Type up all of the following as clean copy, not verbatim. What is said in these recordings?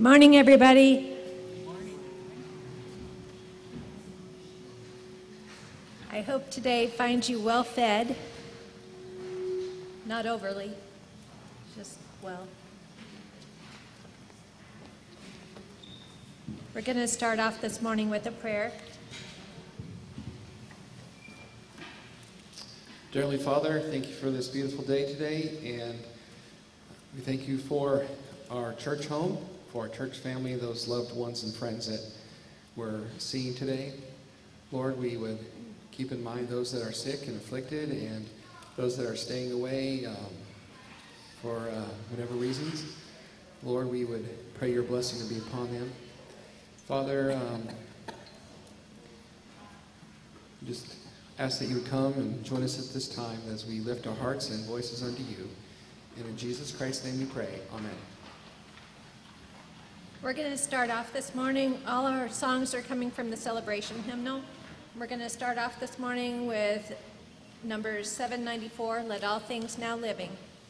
Good morning, everybody. I hope today finds you well fed. Not overly, just well. We're going to start off this morning with a prayer. Dear Heavenly Father, thank you for this beautiful day today, and we thank you for our church home, for our church family, those loved ones and friends that we're seeing today. Lord, we would keep in mind those that are sick and afflicted and those that are staying away for whatever reasons. Lord, we would pray your blessing to be upon them. Father, just ask that you would come and join us at this time as we lift our hearts and voices unto you. And in Jesus Christ's name we pray. Amen. We're going to start off this morning. All our songs are coming from the celebration hymnal. We're going to start off this morning with Numbers 794, Let All Things Now Living.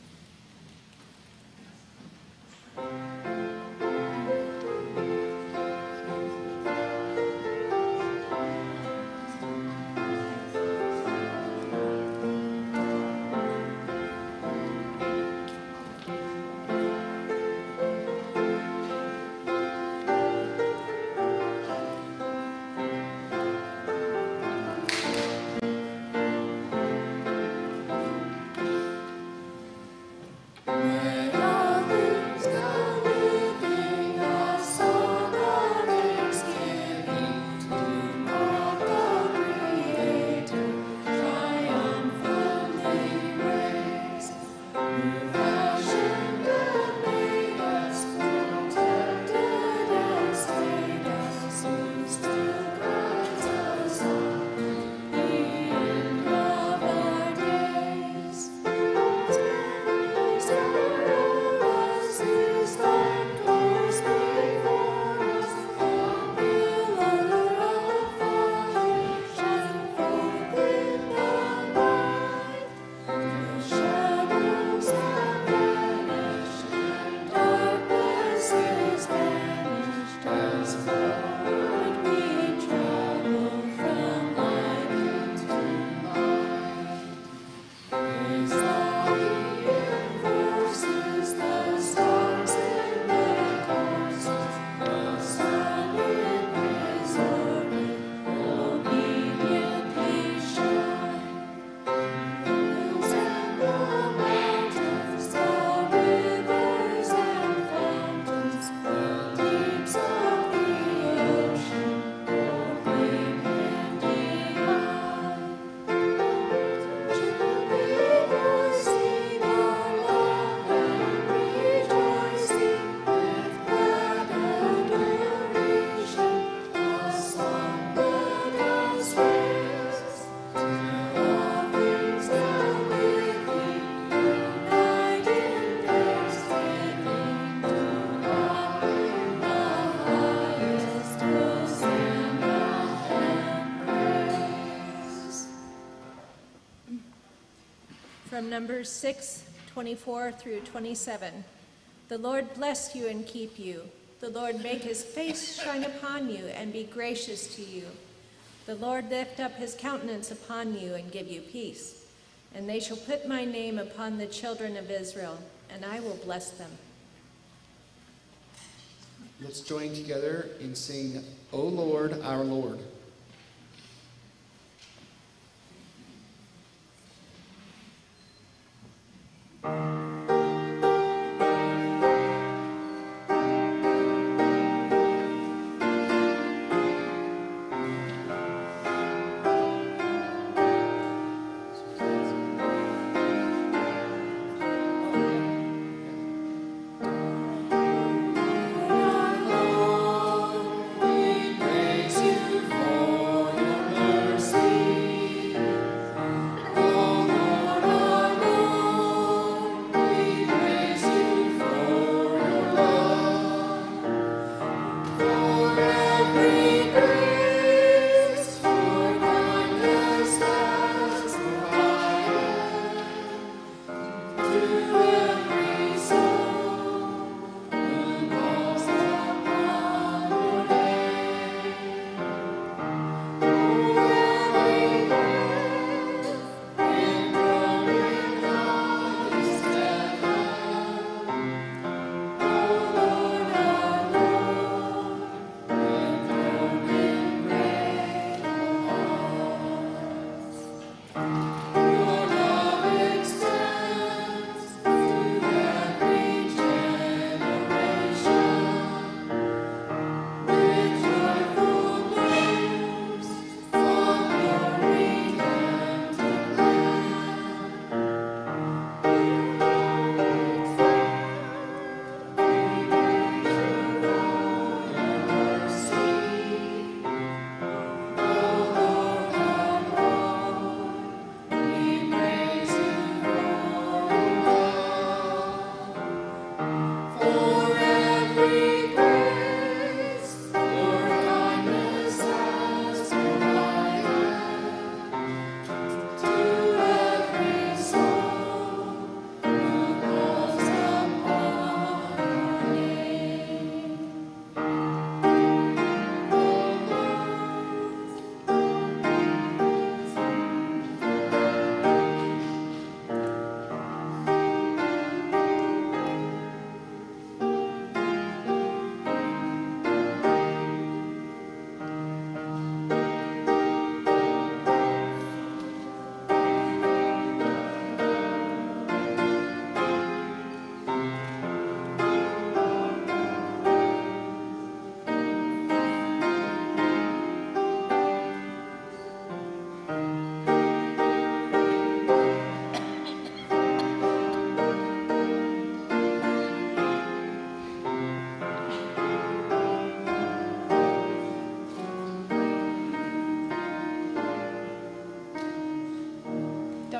From Numbers 6:24 through 27. The Lord bless you and keep you. The Lord make his face shine upon you and be gracious to you. The Lord lift up his countenance upon you and give you peace. And they shall put my name upon the children of Israel, and I will bless them. Let's join together and sing, O Lord, our Lord. For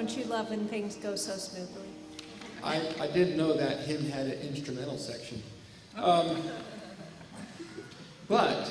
Don't you love when things go so smoothly? I didn't know that hymn had an instrumental section. But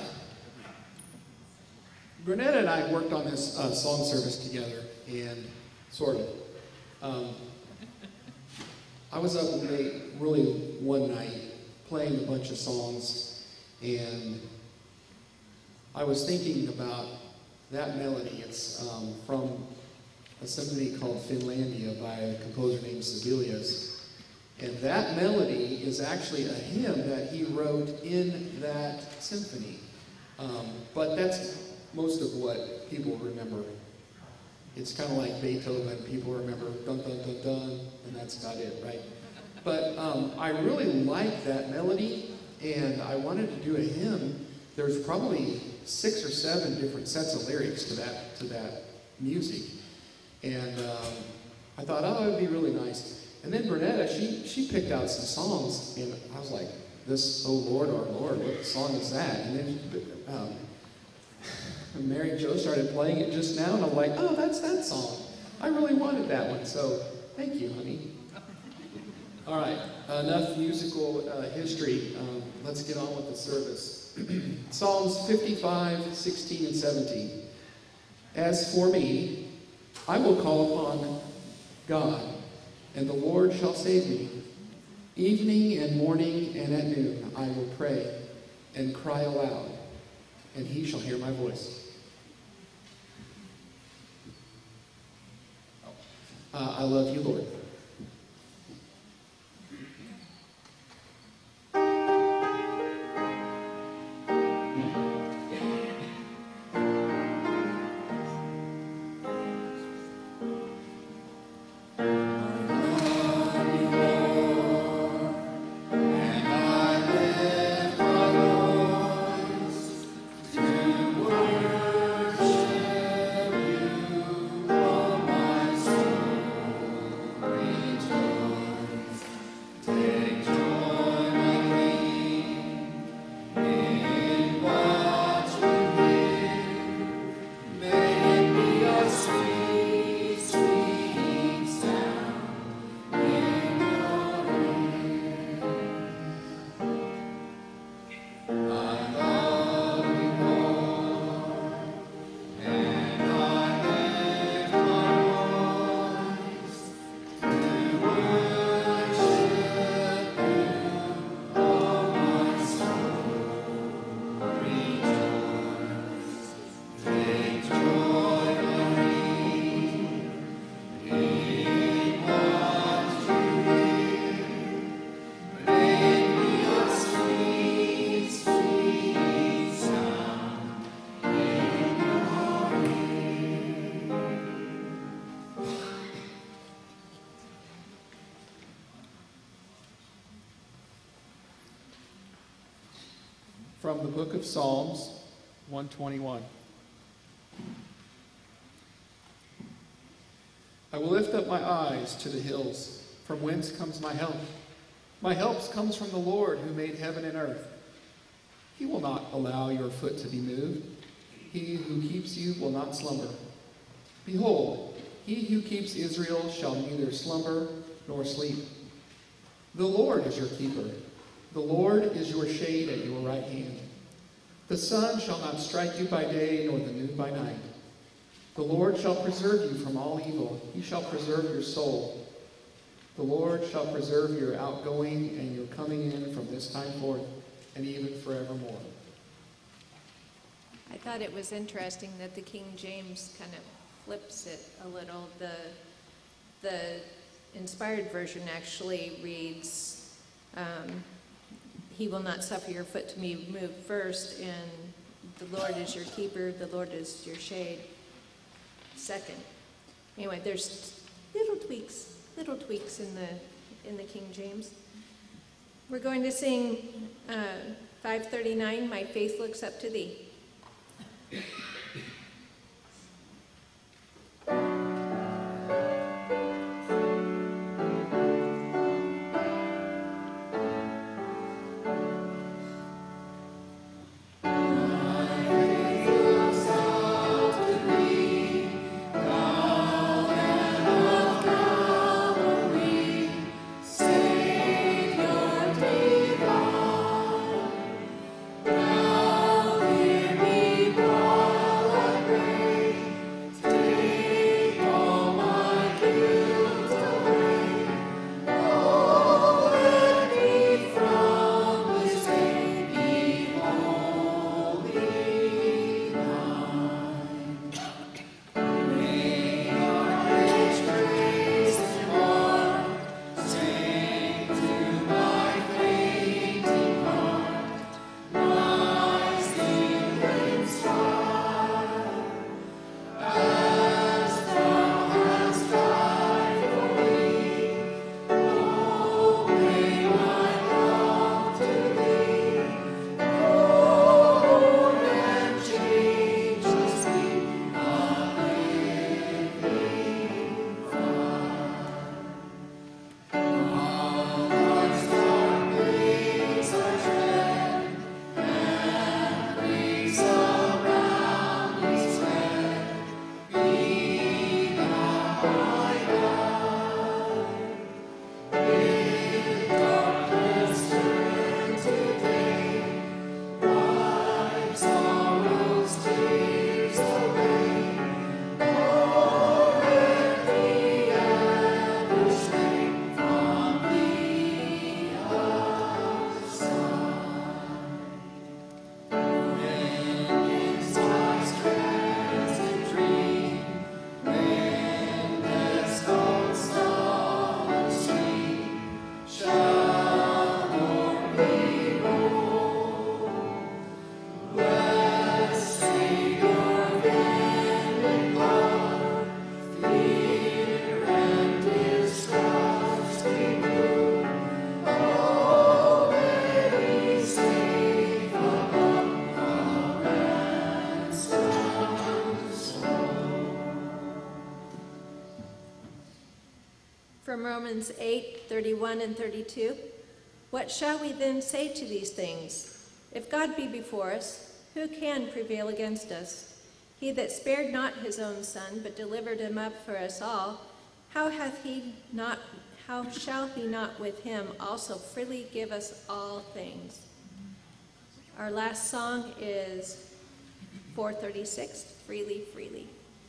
Bernetta and I worked on this song service together, and sort of. I was up late, really one night, playing a bunch of songs, and I was thinking about that melody. It's from a symphony called Finlandia by a composer named Sibelius. And that melody is actually a hymn that he wrote in that symphony. But that's most of what people remember. It's kind of like Beethoven. People remember dun dun dun dun, and that's about it, right? But I really like that melody, and I wanted to do a hymn. There's probably 6 or 7 different sets of lyrics to that music, and I thought, oh, it would be really nice. And then Bernetta, she picked out some songs, and I was like, this, oh Lord, our Lord, what song is that? And then Mary Jo started playing it just now, and I'm like, oh, that's that song. I really wanted that one, so thank you, honey. All right, enough musical history. Let's get on with the service. Psalms 55, 16, and 17. As for me, I will call upon God, and the Lord shall save me. Evening and morning and at noon I will pray and cry aloud, and he shall hear my voice. I love you, Lord. From the book of Psalms, 121. I will lift up my eyes to the hills. From whence comes my help? My help comes from the Lord who made heaven and earth. He will not allow your foot to be moved. He who keeps you will not slumber. Behold, he who keeps Israel shall neither slumber nor sleep. The Lord is your keeper. The Lord is your shade at your right hand. The sun shall not strike you by day, nor the moon by night. The Lord shall preserve you from all evil. He shall preserve your soul. The Lord shall preserve your outgoing and your coming in from this time forth and even forevermore. I thought it was interesting that the King James kind of flips it a little. The inspired version actually reads, he will not suffer your foot to be moved first, and the Lord is your keeper, the Lord is your shade second. Anyway, there's little tweaks in the King James. We're going to sing 539, My Faith Looks Up to Thee. Thank you. from Romans 8:31 and 32. What shall we then say to these things? If God be before us, who can prevail against us? He that spared not his own son, but delivered him up for us all, how shall he not with him also freely give us all things? Our last song is 436, Freely, Freely.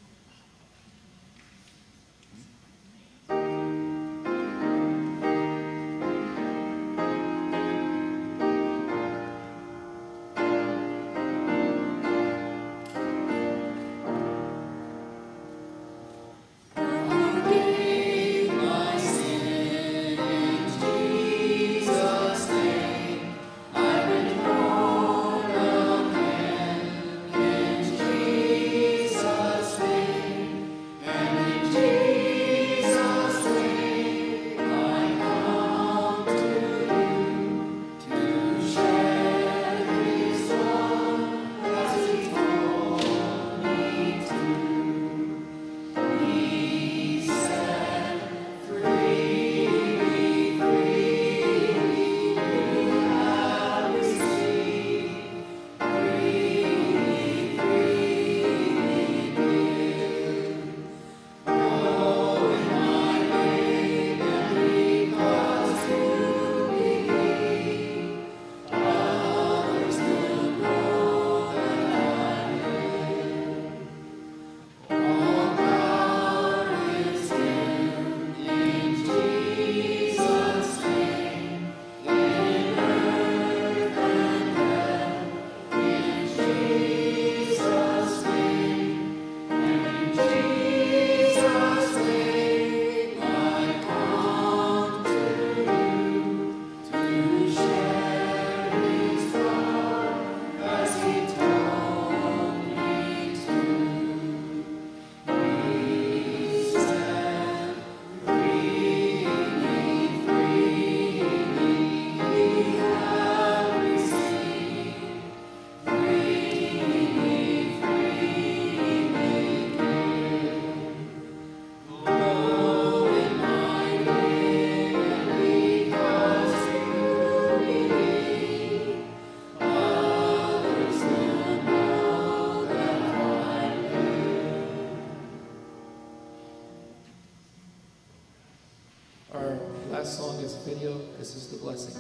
Our last song is video. This is The Blessing.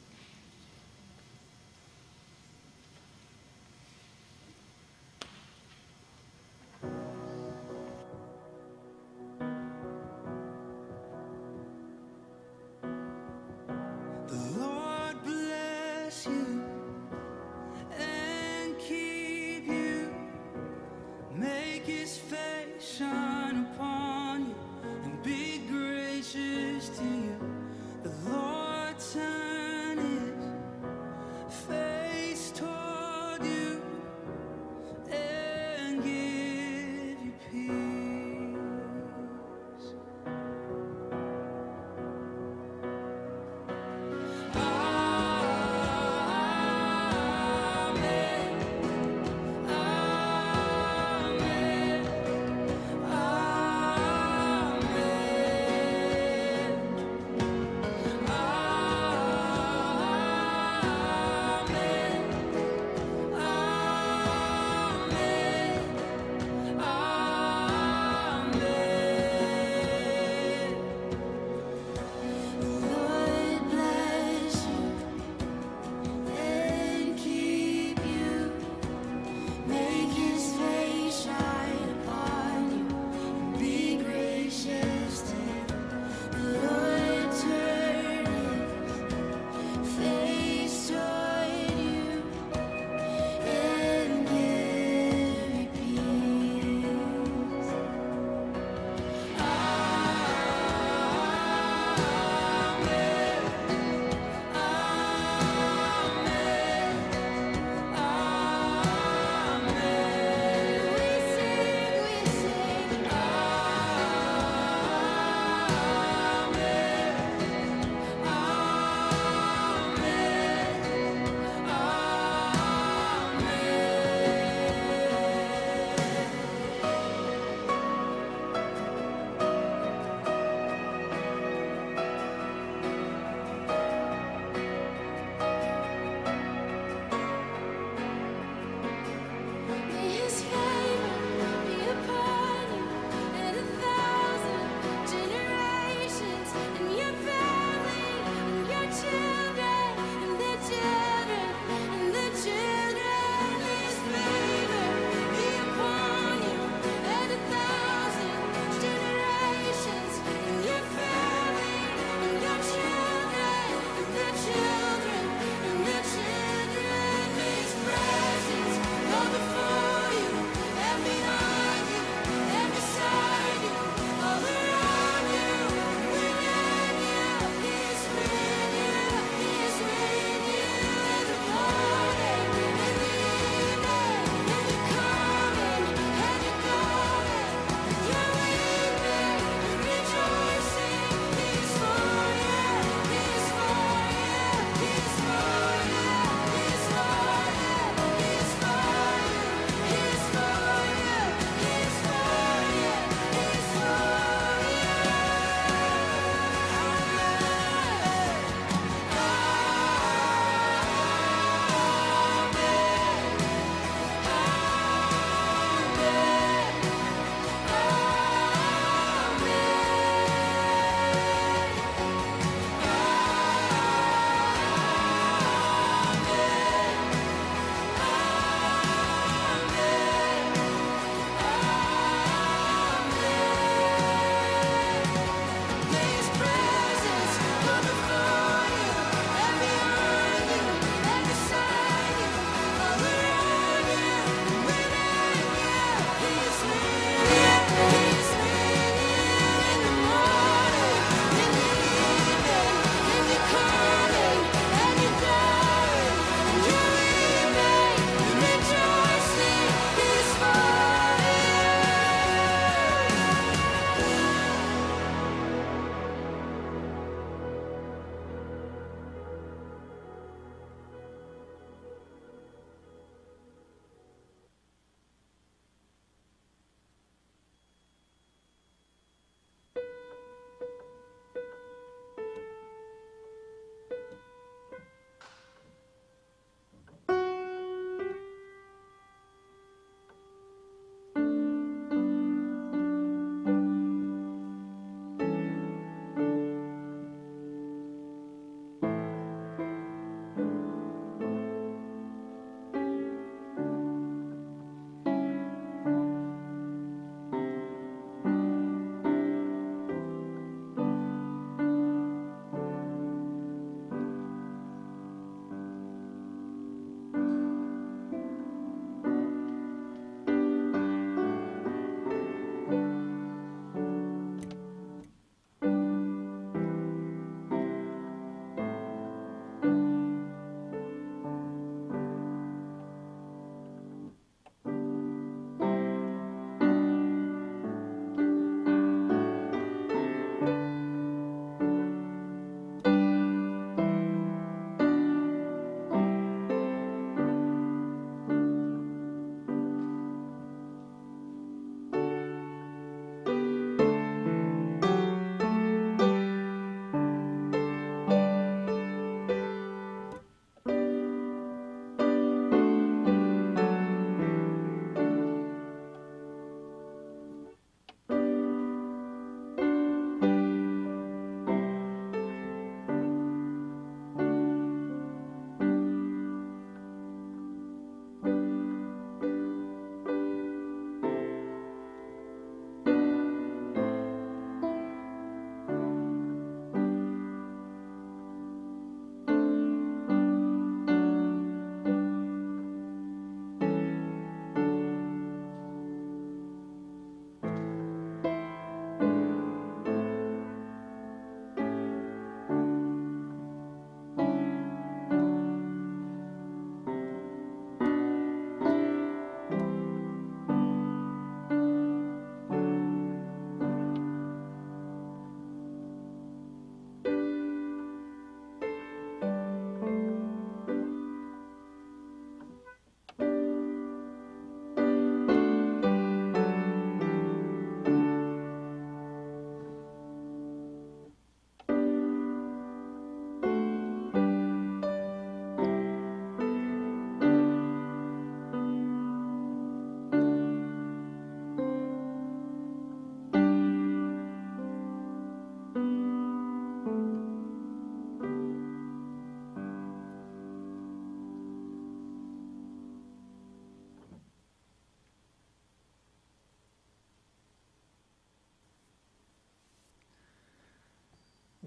The Lord bless you and keep you. Make his face shine upon you and be gracious to you. The Lord turn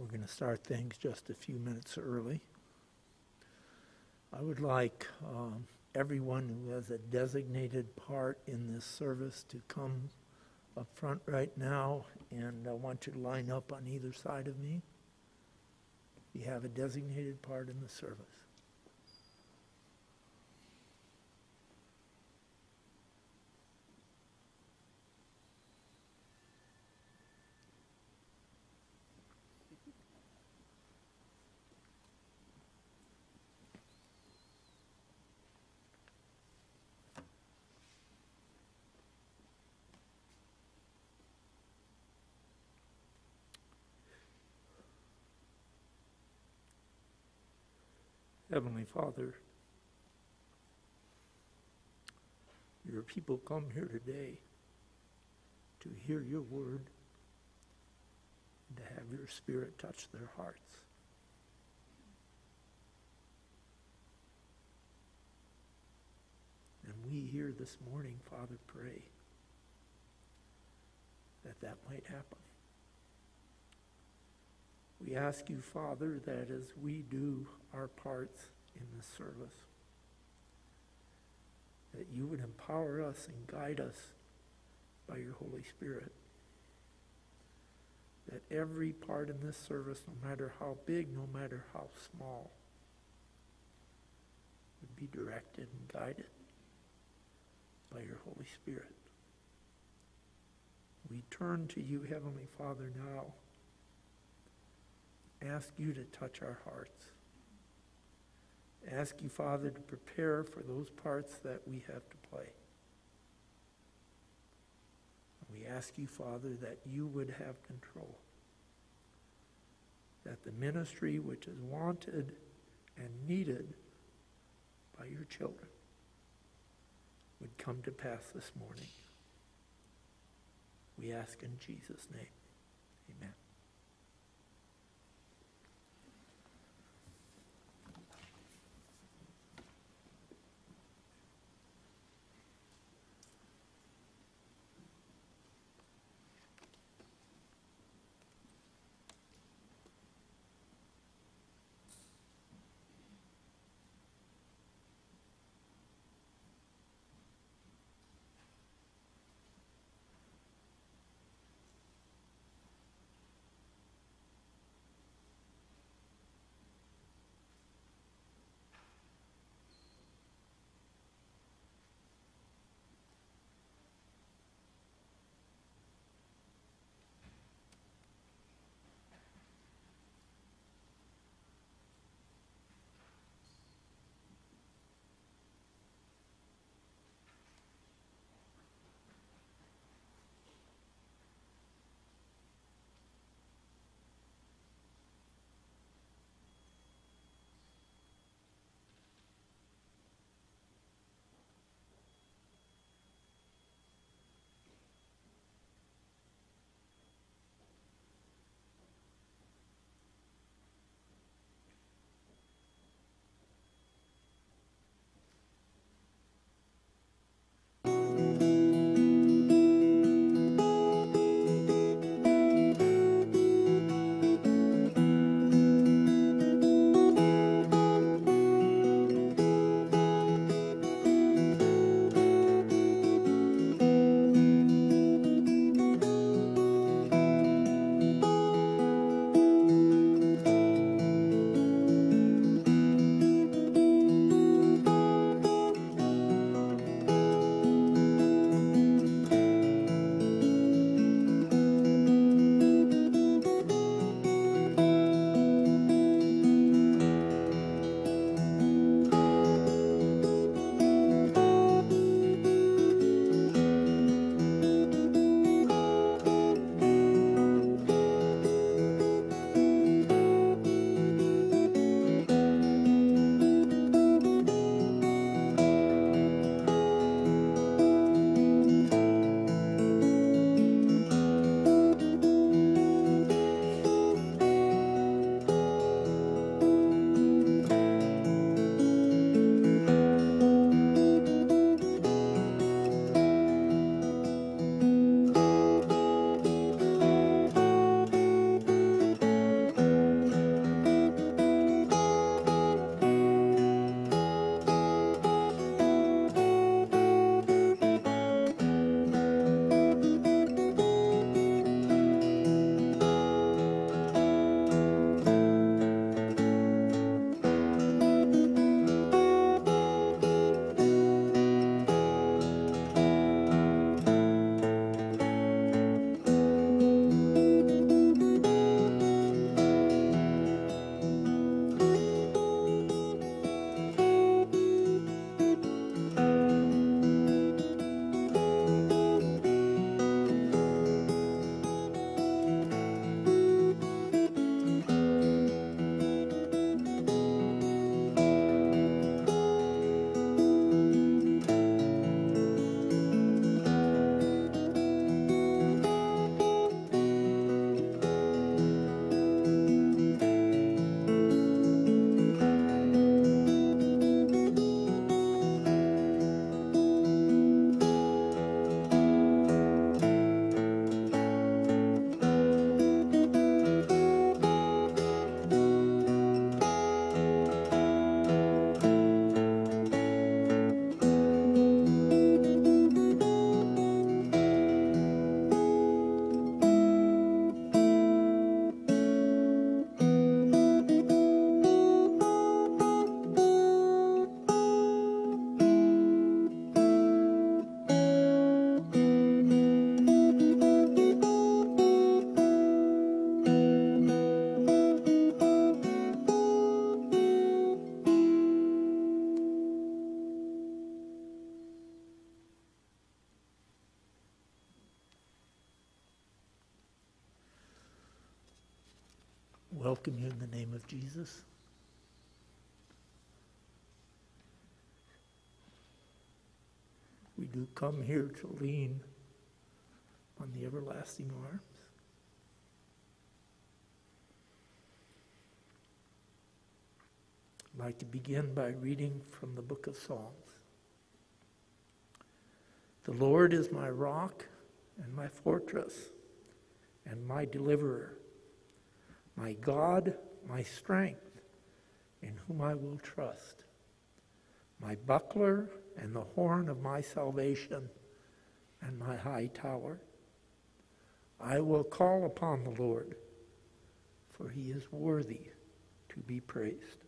We're going to start things just a few minutes early. I would like everyone who has a designated part in this service to come up front right now, and I want you to line up on either side of me. You have a designated part in the service. Heavenly Father, your people come here today to hear your word and to have your Spirit touch their hearts. And we here this morning, Father, pray that that might happen. We ask you, Father, that as we do our parts in this service, that you would empower us and guide us by your Holy Spirit. That every part in this service, no matter how big, no matter how small, would be directed and guided by your Holy Spirit. We turn to you, Heavenly Father, now. Ask you to touch our hearts. Ask you, Father, to prepare for those parts that we have to play. We ask you, Father, that you would have control. That the ministry which is wanted and needed by your children would come to pass this morning. We ask in Jesus' name. Amen. welcome you in the name of Jesus. We do come here to lean on the everlasting arms. I'd like to begin by reading from the book of Psalms. The Lord is my rock and my fortress and my deliverer, my God, my strength, in whom I will trust, my buckler and the horn of my salvation and my high tower. I will call upon the Lord, for he is worthy to be praised.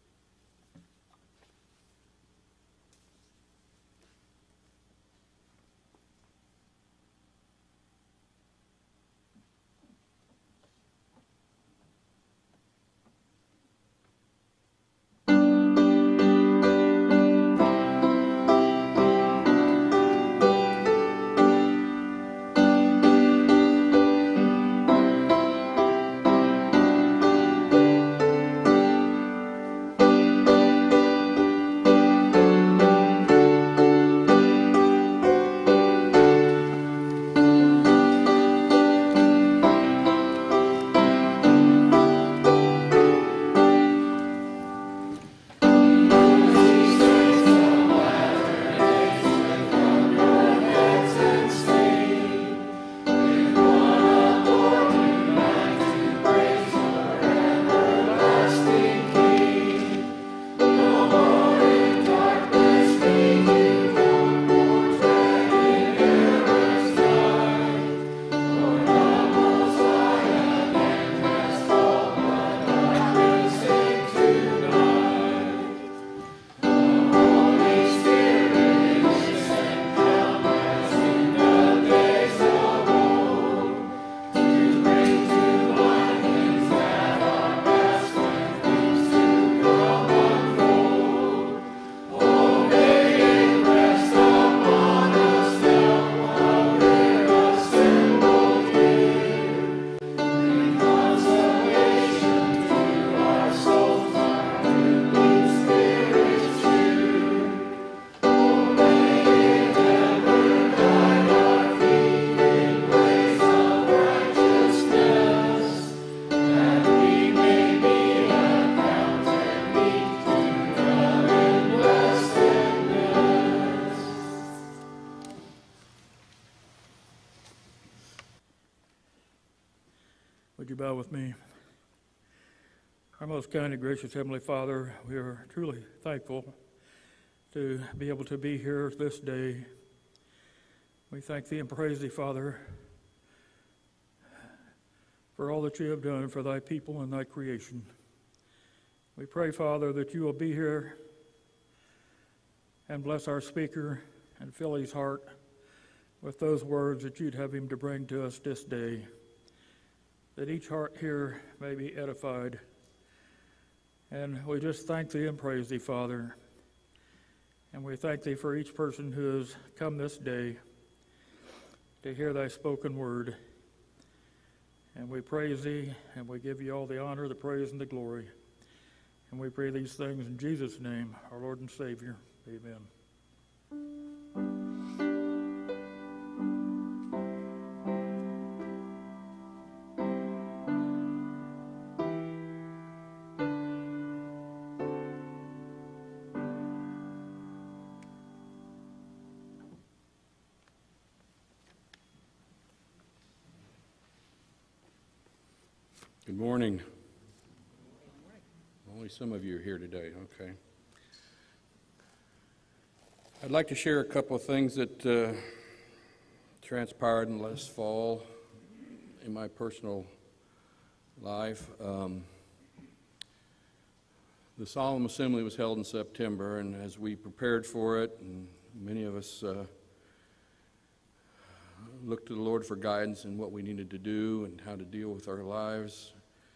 Would you bow with me? Our most kind and gracious Heavenly Father, we are truly thankful to be able to be here this day. We thank Thee and praise Thee, Father, for all that You have done for Thy people and Thy creation. We pray, Father, that You will be here and bless our speaker and fill his heart with those words that You'd have him to bring to us this day, that each heart here may be edified. And we just thank Thee and praise Thee, Father. And we thank Thee for each person who has come this day to hear Thy spoken word. And we praise Thee, and we give You all the honor, the praise, and the glory. And we pray these things in Jesus' name, our Lord and Savior. Amen. Good morning. Only some of you are here today, okay. I'd like to share a couple of things that transpired in last fall in my personal life. The Solemn Assembly was held in September, and as we prepared for it, and many of us looked to the Lord for guidance in what we needed to do and how to deal with our lives.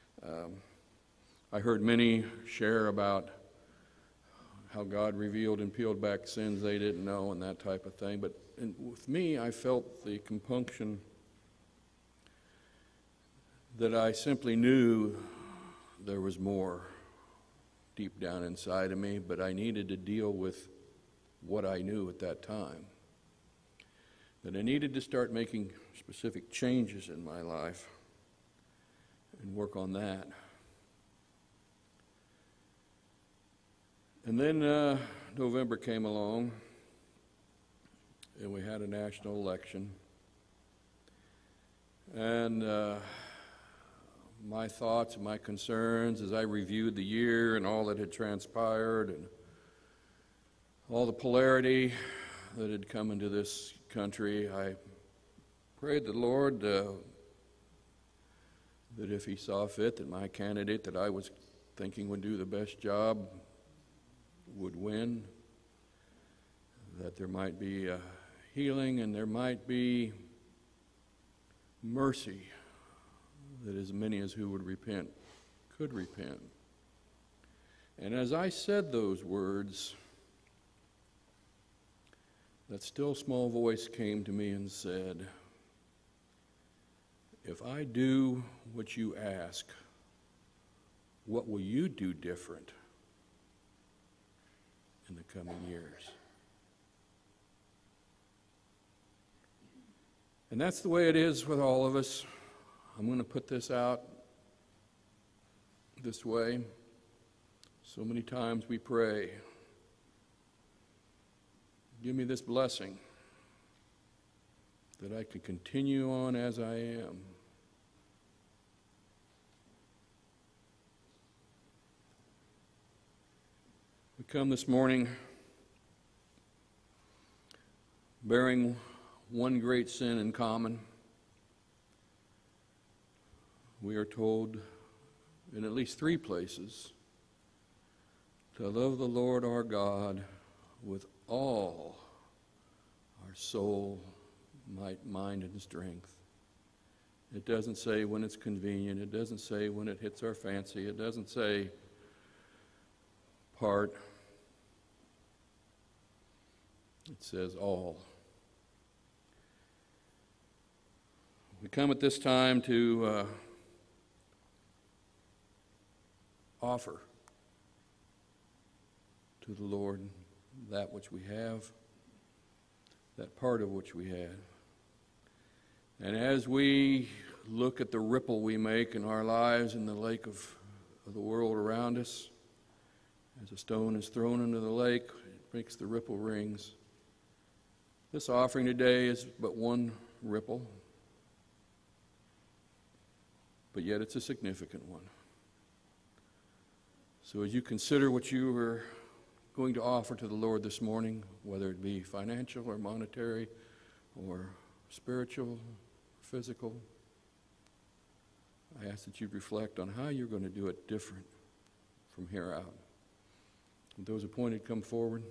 I heard many share about how God revealed and peeled back sins they didn't know and that type of thing. But with me, I felt the compunction that I simply knew there was more deep down inside of me, but I needed to deal with what I knew at that time. That I needed to start making specific changes in my life and work on that. And then November came along, and we had a national election. And my thoughts and my concerns as I reviewed the year and all that had transpired and all the polarity that had come into this country, I prayed the Lord that if He saw fit that my candidate that I was thinking would do the best job would win, that there might be healing and there might be mercy, that as many as who would repent could repent. And as I said those words, that still small voice came to me and said, if I do what you ask, what will you do different in the coming years? And that's the way it is with all of us. I'm going to put this out this way. So many times we pray, give me this blessing that I can continue on as I am. We come this morning bearing one great sin in common. We are told in at least 3 places to love the Lord our God with all our soul, might, mind, and strength. It doesn't say when it's convenient. It doesn't say when it hits our fancy. It doesn't say part. It says all. We come at this time to offer to the Lord that which we have, that part of which we have. And as we look at the ripple we make in our lives in the lake of the world around us, as a stone is thrown into the lake, it makes the ripple rings. This offering today is but one ripple, but yet it's a significant one. So as you consider what you are going to offer to the Lord this morning, whether it be financial or monetary or spiritual, physical, I ask that you reflect on how you're going to do it different from here out. Would those appointed come forward?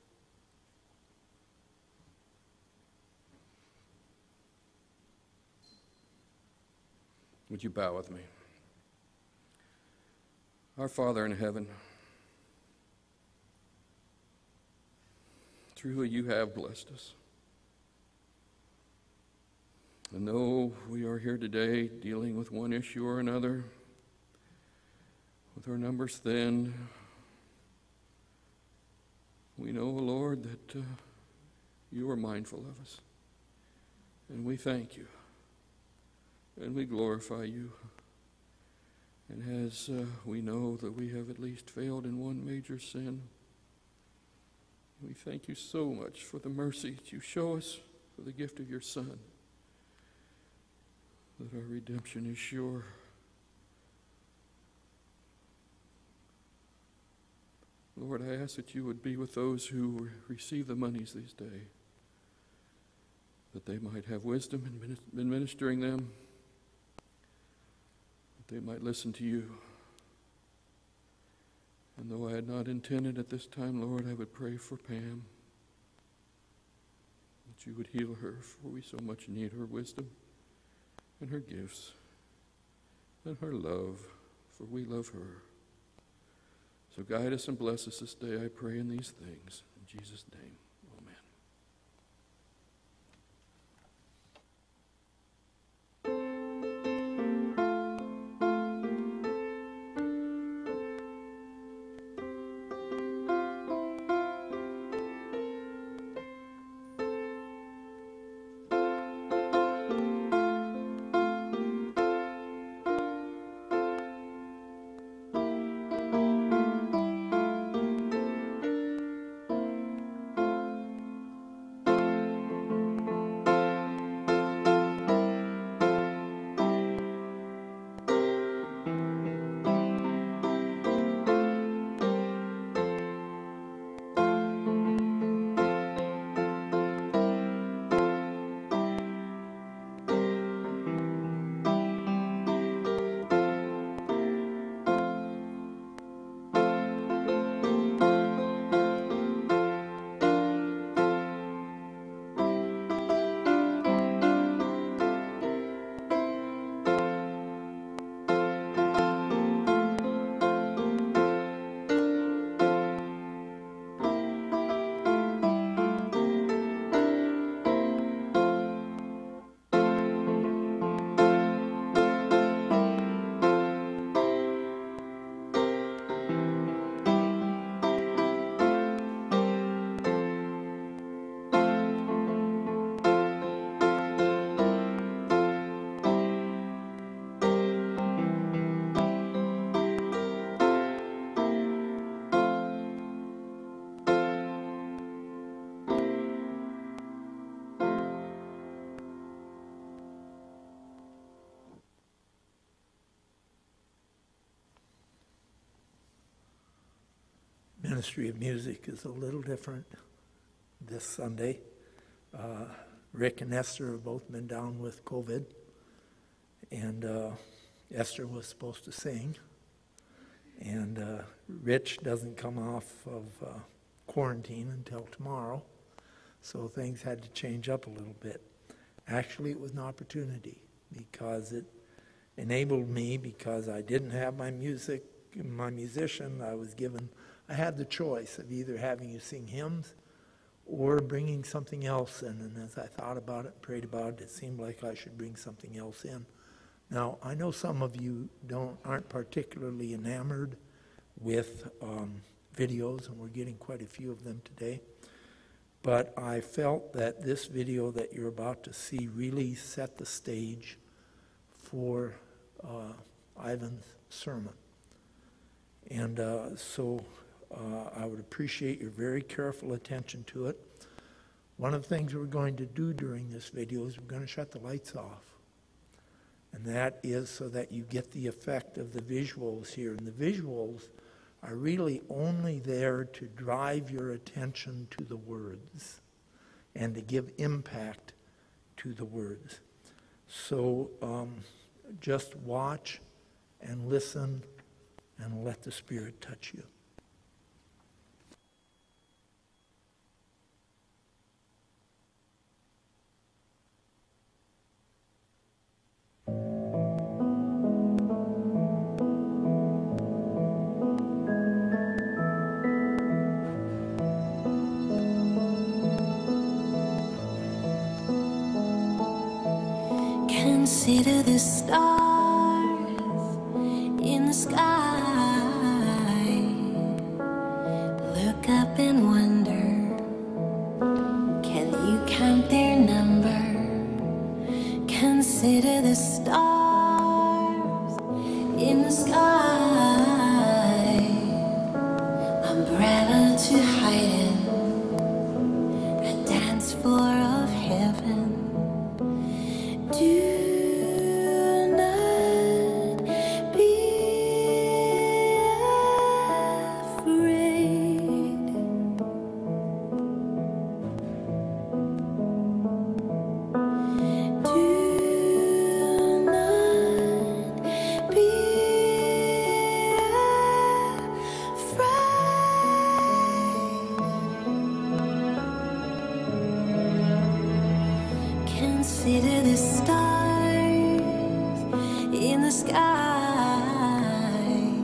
Would you bow with me? Our Father in heaven, truly you have blessed us. And though we are here today dealing with one issue or another, with our numbers thin, we know, Lord, that you are mindful of us. And we thank you. And we glorify you. And as we know that we have at least failed in one major sin, we thank you so much for the mercy that you show us, for the gift of your Son, that our redemption is sure. Lord, I ask that you would be with those who receive the monies these days, that they might have wisdom in ministering them, that they might listen to you. And though I had not intended at this time, Lord, I would pray for Pam, that you would heal her, for we so much need her wisdom and her gifts and her love, for we love her. So guide us and bless us this day, I pray in these things. In Jesus' name, amen. ministry of music is a little different this Sunday. Rick and Esther have both been down with COVID, and Esther was supposed to sing, and Rich doesn't come off of quarantine until tomorrow, so things had to change up a little bit. Actually, it was an opportunity because it enabled me, because I didn't have my musician, I had the choice of either having you sing hymns or bringing something else in. And as I thought about it, prayed about it, it seemed like I should bring something else in. Now, I know some of you aren't particularly enamored with videos, and we're getting quite a few of them today. But I felt that this video that you're about to see really set the stage for Ivan's sermon. And so I would appreciate your very careful attention to it. One of the things we're going to do during this video is we're going to shut the lights off. And that is so that you get the effect of the visuals here. And the visuals are really only there to drive your attention to the words and to give impact to the words. So just watch and listen and let the Spirit touch you. Consider the stars in the sky. Look up and wonder, can you count their number? Consider the stars in the sky. Umbrella to hide in a dance floor of heaven. Do not be afraid. Do not be afraid. Consider the stars in the sky.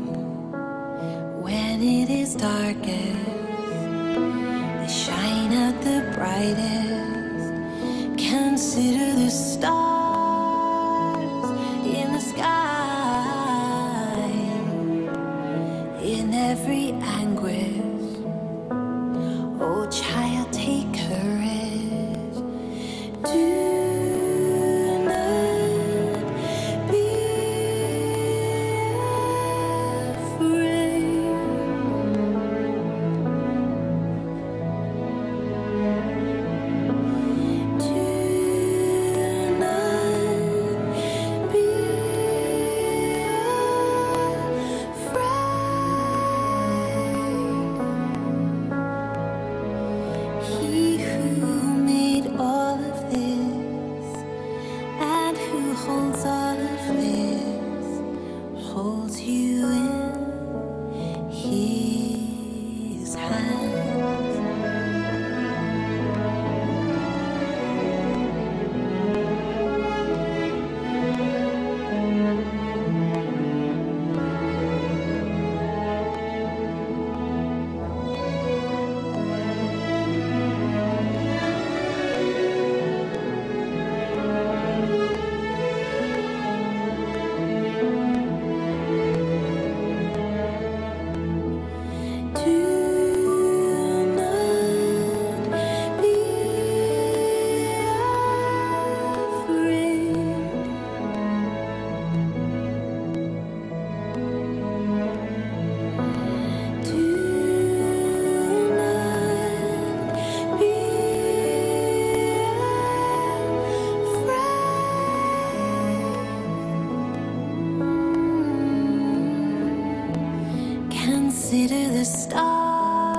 When it is darkest, they shine out the brightest. Consider the stars in the sky. In every anguish, oh child, take courage. Do not be afraid. Do not be afraid. He who made all of this and who holds all of this holds you in his hands. Do not be afraid. Do not be afraid. Consider the stars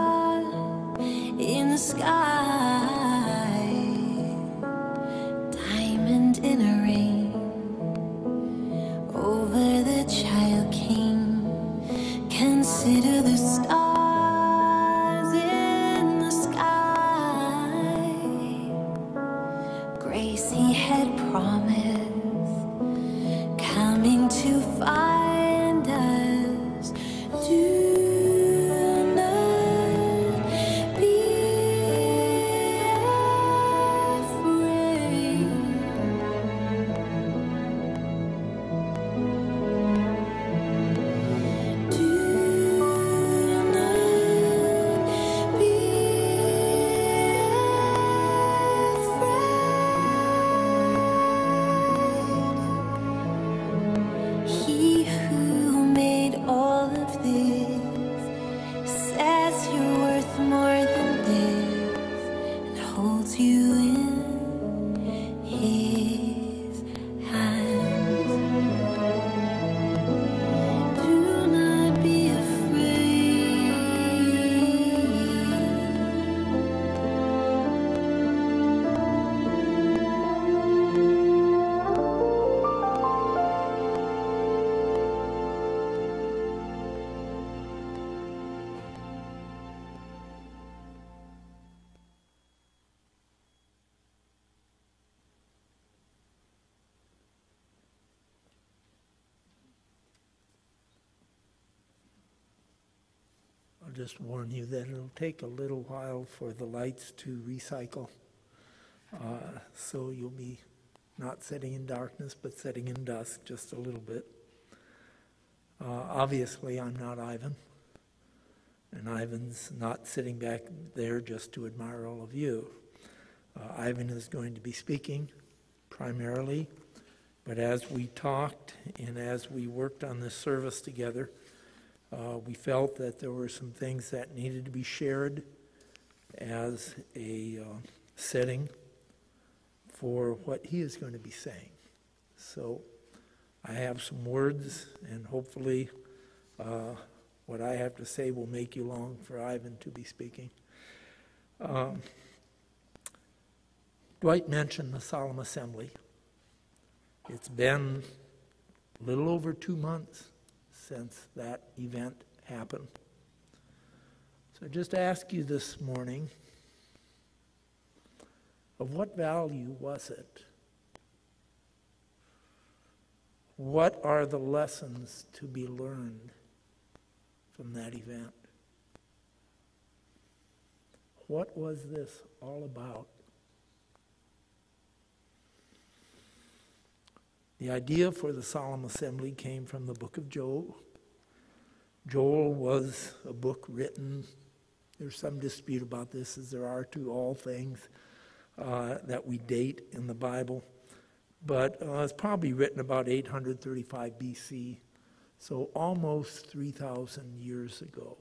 just warn you that it'll take a little while for the lights to recycle. So you'll be not sitting in darkness, but sitting in dusk just a little bit. Obviously, I'm not Ivan. And Ivan's not sitting back there just to admire all of you. Ivan is going to be speaking primarily, but as we talked and as we worked on this service together, we felt that there were some things that needed to be shared as a setting for what he is going to be saying. So I have some words, and hopefully what I have to say will make you long for Ivan to be speaking. Dwight mentioned the Solemn Assembly. It's been a little over 2 months since that event happened. So just ask you this morning, of what value was it? What are the lessons to be learned from that event? What was this all about? The idea for the Solemn Assembly came from the book of Joel. Joel was a book written, there's some dispute about this, as there are to all things that we date in the Bible. But it's probably written about 835 BC, so almost 3,000 years ago.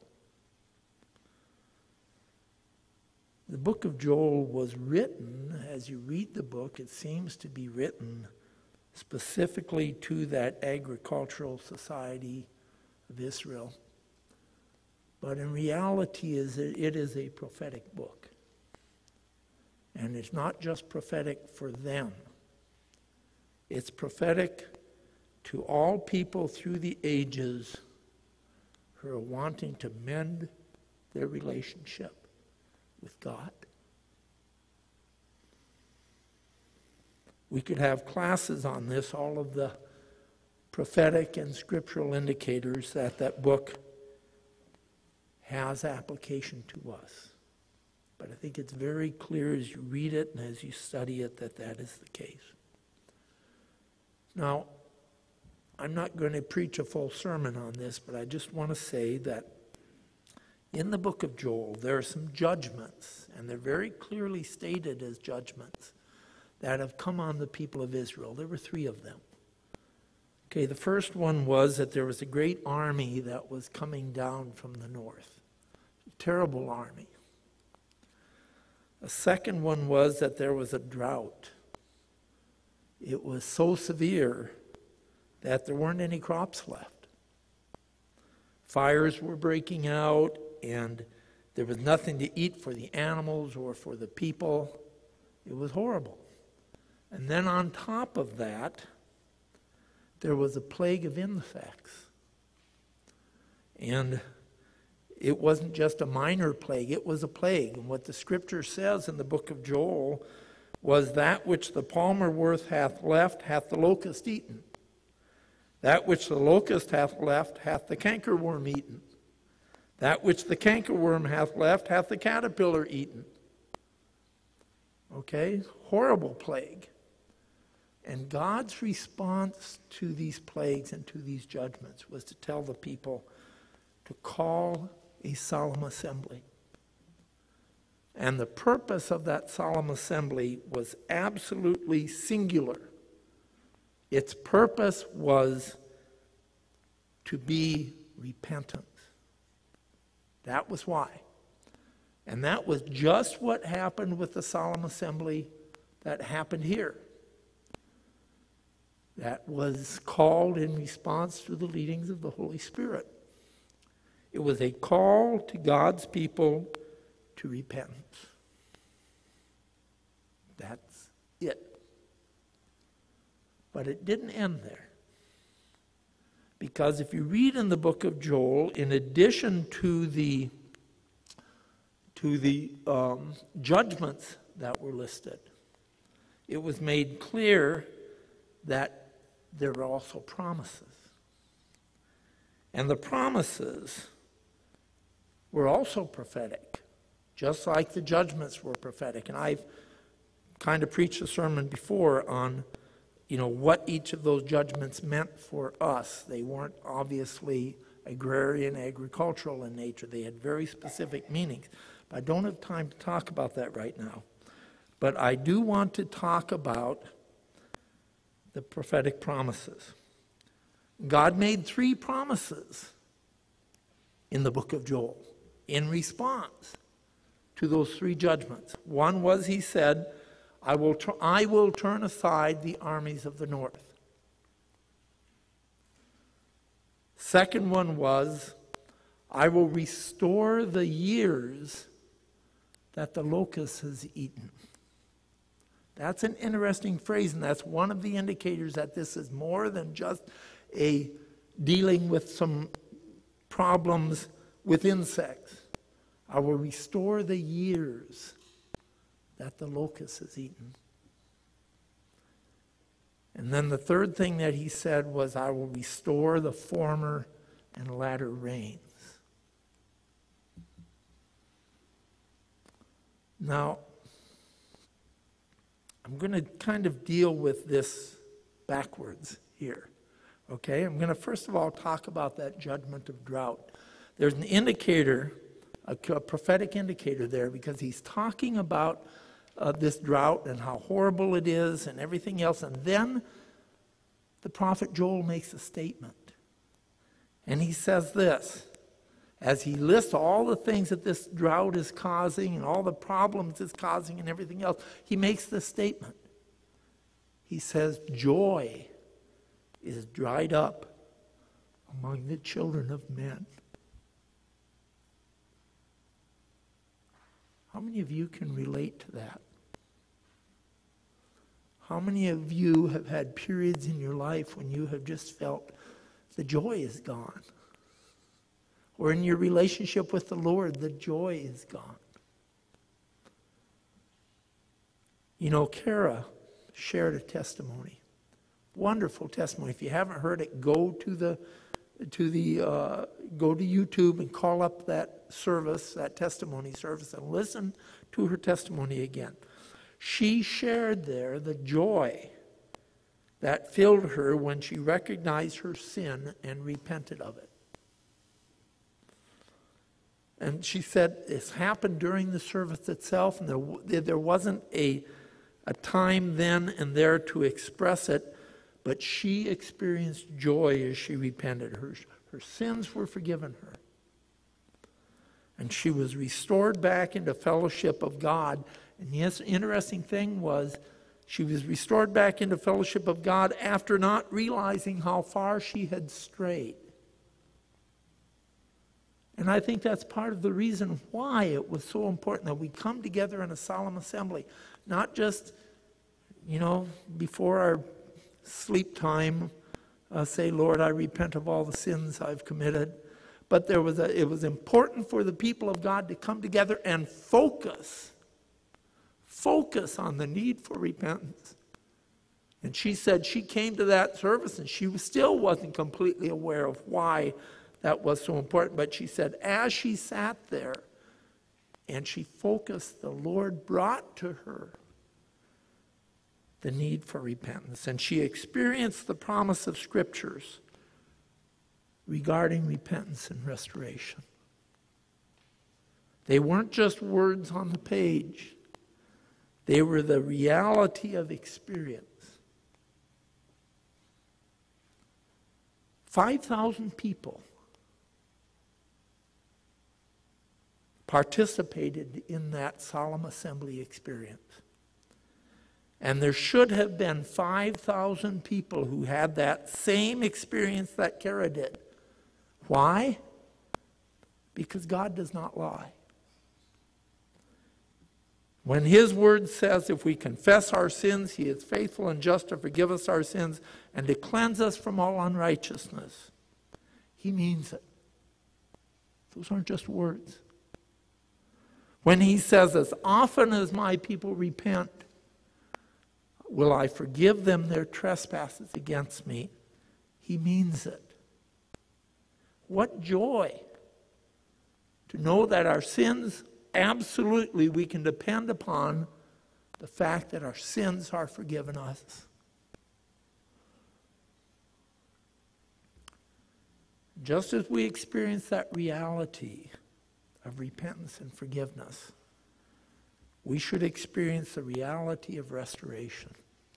The book of Joel was written, as you read the book, it seems to be written specifically to that agricultural society of Israel. But in reality, it is a prophetic book. And it's not just prophetic for them. It's prophetic to all people through the ages who are wanting to mend their relationship with God. We could have classes on this, all of the prophetic and scriptural indicators that that book has application to us. But I think it's very clear as you read it and as you study it that that is the case. Now, I'm not going to preach a full sermon on this, but I just want to say that in the book of Joel, there are some judgments, and they're very clearly stated as judgments that have come on the people of Israel. There were 3 of them. Okay, the first one was that there was a great army that was coming down from the north. A terrible army. A second one was that there was a drought. It was so severe that there weren't any crops left. Fires were breaking out, and there was nothing to eat for the animals or for the people. It was horrible. And then on top of that, there was a plague of insects. And it wasn't just a minor plague, it was a plague. And what the scripture says in the book of Joel was, that which the palmer worth hath left hath the locust eaten. That which the locust hath left hath the cankerworm eaten. That which the cankerworm hath left hath the caterpillar eaten. Okay? Horrible plague. And God's response to these plagues and to these judgments was to tell the people to call a solemn assembly. And the purpose of that solemn assembly was absolutely singular. Its purpose was to be repentance. That was why. And that was just what happened with the solemn assembly that happened here. That was called in response to the leadings of the Holy Spirit. It was a call to God's people to repentance. That's it. But it didn't end there. Because if you read in the book of Joel, in addition to the judgments that were listed, it was made clear that there were also promises. And the promises were also prophetic, just like the judgments were prophetic. And I've kind of preached a sermon before on, what each of those judgments meant for us. They weren't obviously agrarian, agricultural in nature. They had very specific meanings. But I don't have time to talk about that right now. But I do want to talk about the prophetic promises. God made 3 promises in the book of Joel in response to those 3 judgments. One was, he said, I will turn aside the armies of the north. Second one was, I will restore the years that the locust has eaten. That's an interesting phrase, and that's one of the indicators that this is more than just a dealing with some problems with insects. I will restore the years that the locust has eaten. And then the third thing that he said was, I will restore the former and latter rains. Now, I'm going to kind of deal with this backwards here. Okay? I'm going to first of all talk about that judgment of drought. There's an indicator, a prophetic indicator there, because he's talking about this drought and how horrible it is and everything else. And then the prophet Joel makes a statement. And he says this, as he lists all the things that this drought is causing and all the problems it's causing and everything else, he makes this statement. He says, joy is dried up among the children of men. How many of you can relate to that? How many of you have had periods in your life when you have just felt the joy is gone? Or in your relationship with the Lord, the joy is gone? Kara shared a testimony. Wonderful testimony. If you haven't heard it, go to YouTube and call up that service, that testimony service, and listen to her testimony again. She shared there the joy that filled her when she recognized her sin and repented of it. And she said this happened during the service itself, and there wasn't a time then and there to express it, but she experienced joy as she repented. Her sins were forgiven her. And she was restored back into fellowship of God. And the interesting thing was, she was restored back into fellowship of God after not realizing how far she had strayed. And I think that's part of the reason why it was so important that we come together in a solemn assembly. Not just, before our sleep time, say, Lord, I repent of all the sins I've committed. But it was important for the people of God to come together and focus on the need for repentance. And she said she came to that service and she still wasn't completely aware of why that was so important. But she said as she sat there and she focused, the Lord brought to her the need for repentance. And she experienced the promise of Scriptures regarding repentance and restoration. They weren't just words on the page. They were the reality of experience. 5,000 people participated in that solemn assembly experience. And there should have been 5,000 people who had that same experience that Kara did. Why? Because God does not lie. When His Word says if we confess our sins, He is faithful and just to forgive us our sins and to cleanse us from all unrighteousness, He means it. Those aren't just words. When He says, as often as my people repent, will I forgive them their trespasses against me, He means it. What joy To know that our sins, absolutely, we can depend upon the fact that our sins are forgiven us. Just as we experience that reality of repentance and forgiveness, we should experience the reality of restoration.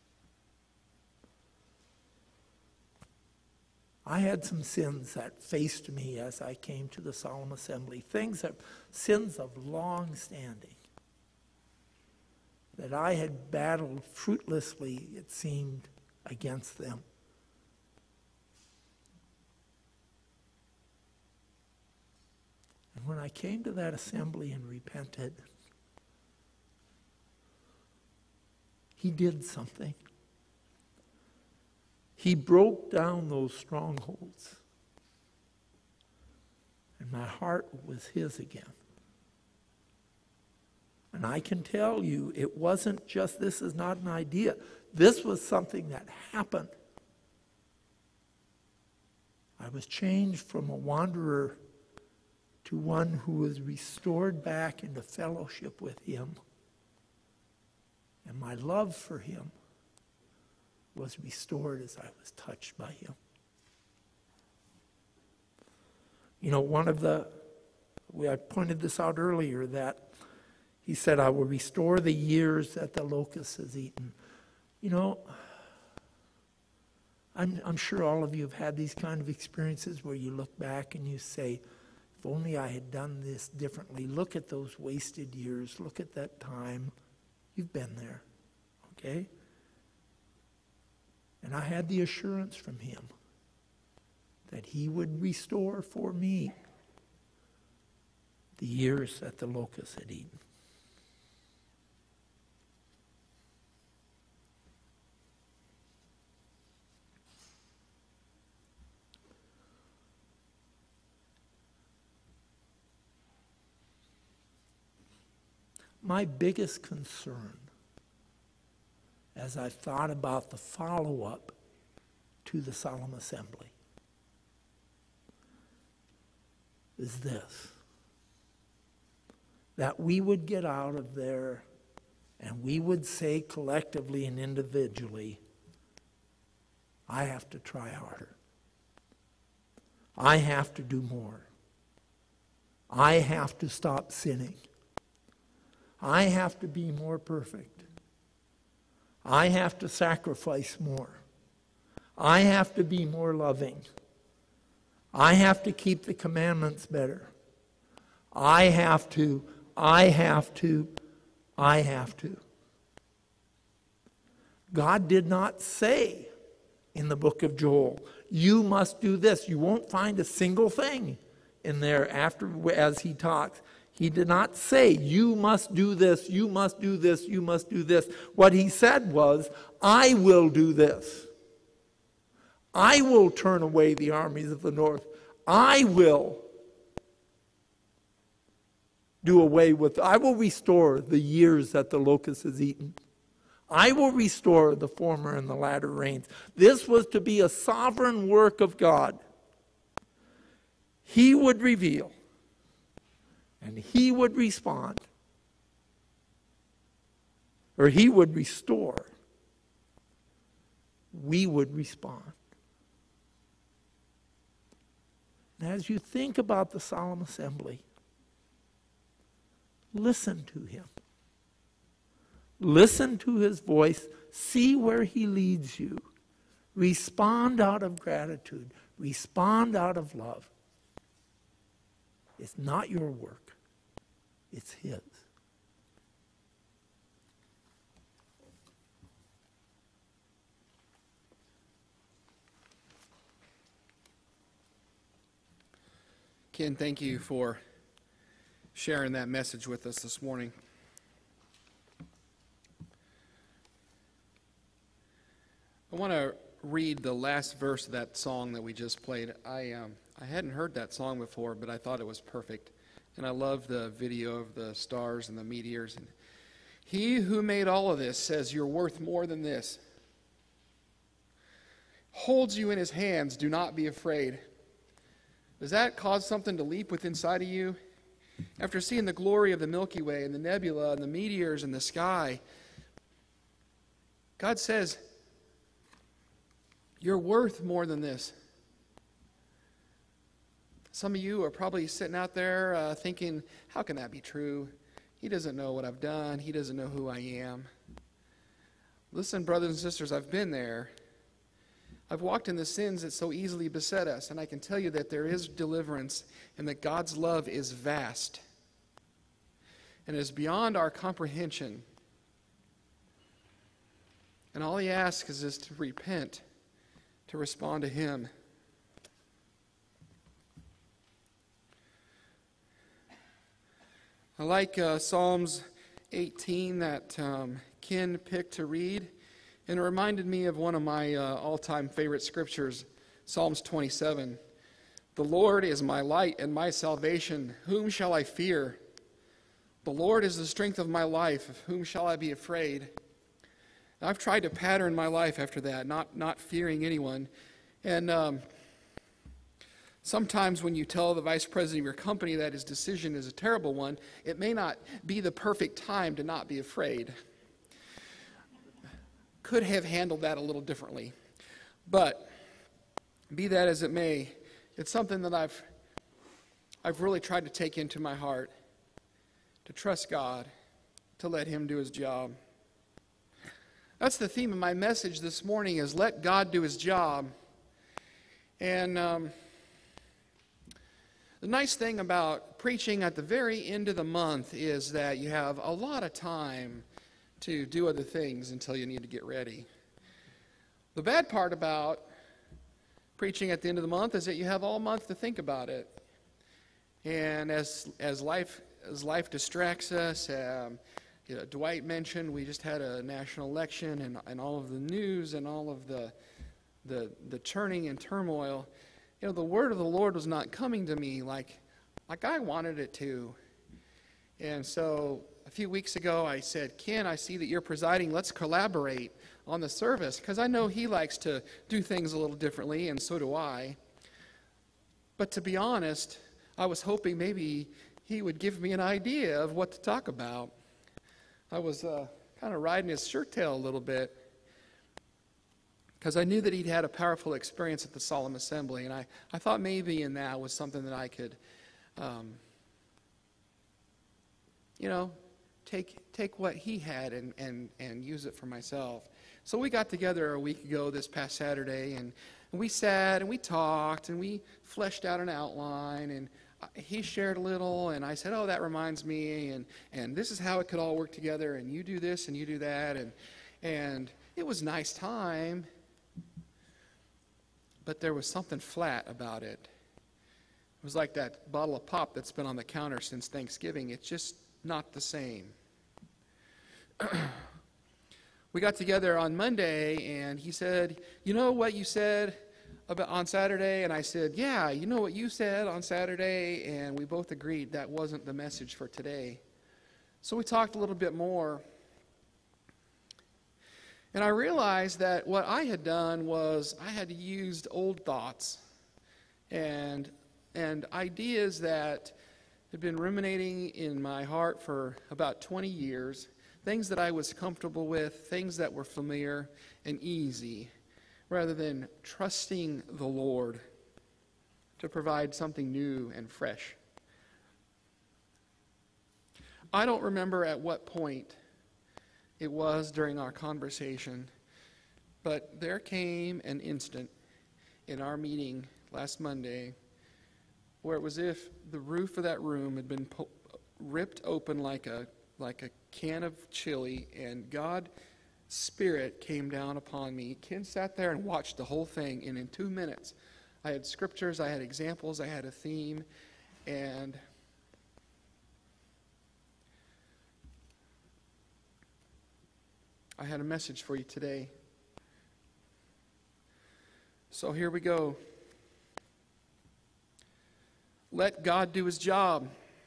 I had some sins that faced me as I came to the Solemn Assembly, sins of long standing, that I had battled fruitlessly, it seemed, against them. And when I came to that assembly and repented, He did something. He broke down those strongholds. And my heart was His again. And I can tell you, it wasn't just, this is not an idea. This was something that happened. I was changed from a wanderer to one who was restored back into fellowship with Him. And my love for Him was restored as I was touched by Him. You know, I pointed this out earlier, that He said, I will restore the years that the locust has eaten. You know, I'm sure all of you have had these kind of experiences where you look back and you say, if only I had done this differently. Look at those wasted years. Look at that time. You've been there, okay? And I had the assurance from Him that He would restore for me the years that the locust had eaten. My biggest concern as I thought about the follow-up to the Solemn Assembly is this: that we would get out of there and we would say collectively and individually, I have to try harder. I have to do more. I have to stop sinning. I have to be more perfect. I have to sacrifice more. I have to be more loving. I have to keep the commandments better. I have to. God did not say in the book of Joel, you must do this. You won't find a single thing in there as He talks. He did not say, you must do this, you must do this, you must do this. What He said was, I will do this. I will turn away the armies of the north. I will I will restore the years that the locust has eaten. I will restore the former and the latter rains. This was to be a sovereign work of God. He would reveal. And He would respond. Or He would restore. We would respond. And as you think about the Solemn Assembly, listen to Him. Listen to His voice. See where He leads you. Respond out of gratitude. Respond out of love. It's not your work. It's His. Ken, thank you for sharing that message with us this morning. I want to read the last verse of that song that we just played. I hadn't heard that song before, but I thought it was perfect. And I love the video of the stars and the meteors. And He who made all of this says you're worth more than this. Holds you in His hands, do not be afraid. Does that cause something to leap within inside of you? After seeing the glory of the Milky Way and the nebula and the meteors in the sky, God says, you're worth more than this. Some of you are probably sitting out there thinking, how can that be true? He doesn't know what I've done. He doesn't know who I am. Listen, brothers and sisters, I've been there. I've walked in the sins that so easily beset us, and I can tell you that there is deliverance and that God's love is vast and is beyond our comprehension. And all he asks is us to repent, to respond to him. I like Psalms 18 that Ken picked to read, and it reminded me of one of my all-time favorite scriptures, Psalms 27. The Lord is my light and my salvation. Whom shall I fear? The Lord is the strength of my life. Of whom shall I be afraid? And I've tried to pattern my life after that, not fearing anyone. And sometimes when you tell the vice president of your company that his decision is a terrible one, it may not be the perfect time to not be afraid. Could have handled that a little differently. But be that as it may, it's something that I've really tried to take into my heart, to trust God, to let him do his job. That's the theme of my message this morning, is let God do his job. And the nice thing about preaching at the very end of the month is that you have a lot of time to do other things until you need to get ready. The bad part about preaching at the end of the month is that you have all month to think about it. And as life distracts us, Dwight mentioned we just had a national election, and all of the news and all of the churning and turmoil. The word of the Lord was not coming to me like I wanted it to. And so a few weeks ago I said, Ken, I see that you're presiding. Let's collaborate on the service, because I know he likes to do things a little differently, and so do I. But to be honest, I was hoping maybe he would give me an idea of what to talk about. I was kind of riding his shirt tail a little bit, because I knew that he'd had a powerful experience at the Solemn Assembly, and I thought maybe in that was something that I could, take what he had and use it for myself. So we got together a week ago this past Saturday, and we sat and we talked and we fleshed out an outline, and he shared a little, and I said, oh, that reminds me, and this is how it could all work together, and you do this and you do that, and it was a nice time. But there was something flat about it. It was like that bottle of pop that's been on the counter since Thanksgiving. It's just not the same. We got together on Monday, and he said, you know what you said about on Saturday? And I said, yeah, you know what you said on Saturday? And we both agreed that wasn't the message for today. So we talked a little bit more. And I realized that what I had done was I had used old thoughts and ideas that had been ruminating in my heart for about 20 years, things that I was comfortable with, things that were familiar and easy, rather than trusting the Lord to provide something new and fresh. I don't remember at what point it was during our conversation, but there came an instant in our meeting last Monday where it was as if the roof of that room had been ripped open like a can of chili, and God's Spirit came down upon me. Ken sat there and watched the whole thing, and in 2 minutes I had scriptures, I had examples, I had a theme, and I had a message for you today. So here we go. Let God do his job.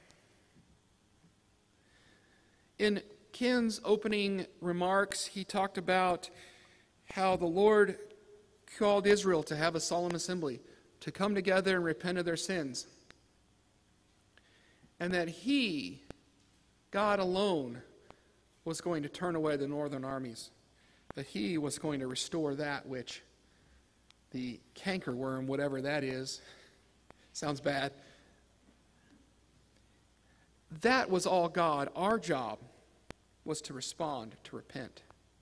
In Ken's opening remarks, he talked about how the Lord called Israel to have a solemn assembly, to come together and repent of their sins. and that he, God alone, was going to turn away the northern armies, that he was going to restore that which the cankerworm, whatever that is, sounds bad, that was all God. Our job was to respond, to repent.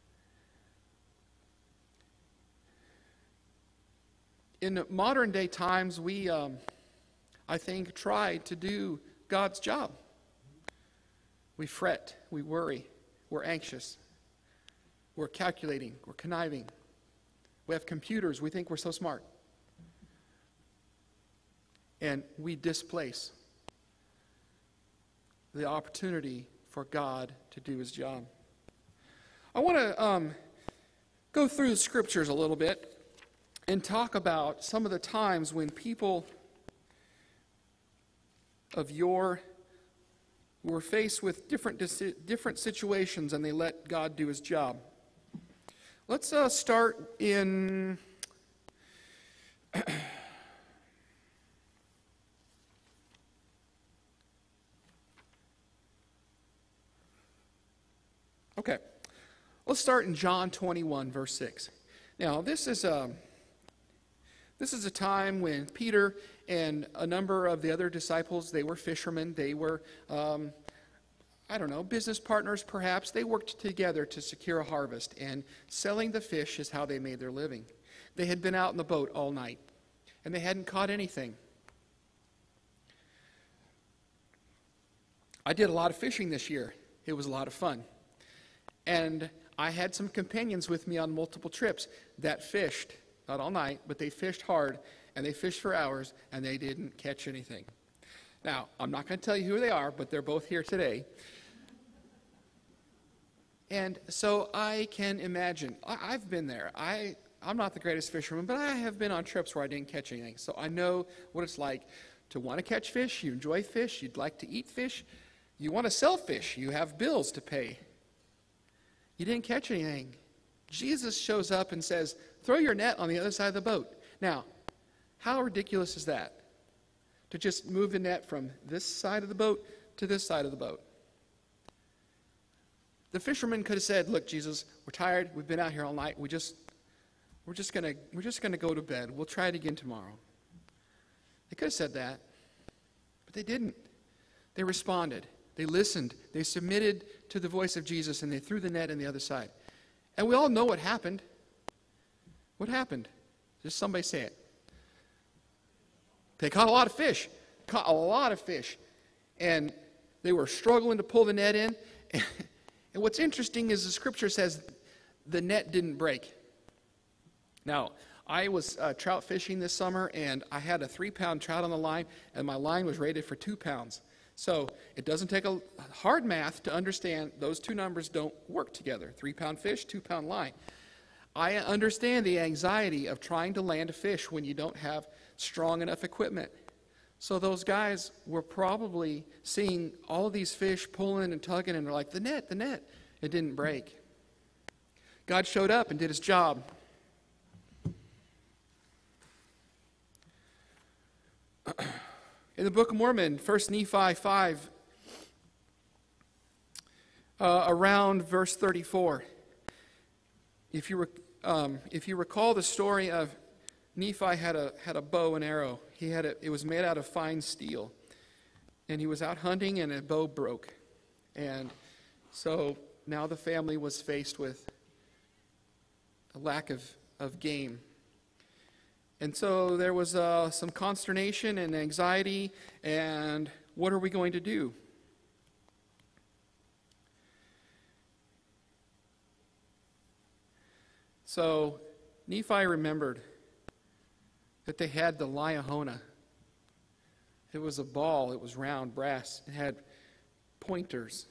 In modern day times, we, I think, try to do God's job. We fret, we worry, we're anxious, we're calculating, we're conniving. We have computers, we think we're so smart. And we displace the opportunity for God to do his job. I want to go through the scriptures a little bit and talk about some of the times when people of yore were faced with different situations and they let God do his job. Let's start in okay. Let's start in John 21, verse 6. Now, this is a time when Peter and a number of the other disciples, they were fishermen, they were, business partners perhaps. They worked together to secure a harvest, and selling the fish is how they made their living. They had been out in the boat all night, and they hadn't caught anything. I did a lot of fishing this year. It was a lot of fun. And I had some companions with me on multiple trips that fished, not all night, but they fished hard, and they fished for hours, and they didn't catch anything. Now, I'm not going to tell you who they are, but they're both here today. And so I can imagine, I've been there. I'm not the greatest fisherman, but I have been on trips where I didn't catch anything. So I know what it's like to want to catch fish. You enjoy fish. You'd like to eat fish. You want to sell fish. You have bills to pay. You didn't catch anything. Jesus shows up and says, throw your net on the other side of the boat. Now, how ridiculous is that? To just move the net from this side of the boat to this side of the boat. The fisherman could have said, look, Jesus, we're tired. We've been out here all night. We're just gonna go to bed. We'll try it again tomorrow. They could have said that, but they didn't. They responded. They listened. They submitted to the voice of Jesus, and they threw the net on the other side. And we all know what happened. What happened? Just somebody say it. They caught a lot of fish. Caught a lot of fish. And they were struggling to pull the net in. And what's interesting is the scripture says the net didn't break. Now, I was trout fishing this summer, and I had a 3-pound trout on the line, and my line was rated for 2 pounds. So it doesn't take a hard math to understand those two numbers don't work together. 3-pound fish, 2-pound line. I understand the anxiety of trying to land a fish when you don't have strong enough equipment. So those guys were probably seeing all of these fish pulling and tugging, and they're like, the net. It didn't break. God showed up and did his job. In the Book of Mormon, 1 Nephi 5, around verse 34, if you recall the story of Nephi had a bow and arrow. It was made out of fine steel, and he was out hunting, and a bow broke, and so now the family was faced with a lack of game. And so there was some consternation and anxiety, and what are we going to do? So Nephi remembered that they had the Liahona. It was a ball, it was round, brass, it had pointers.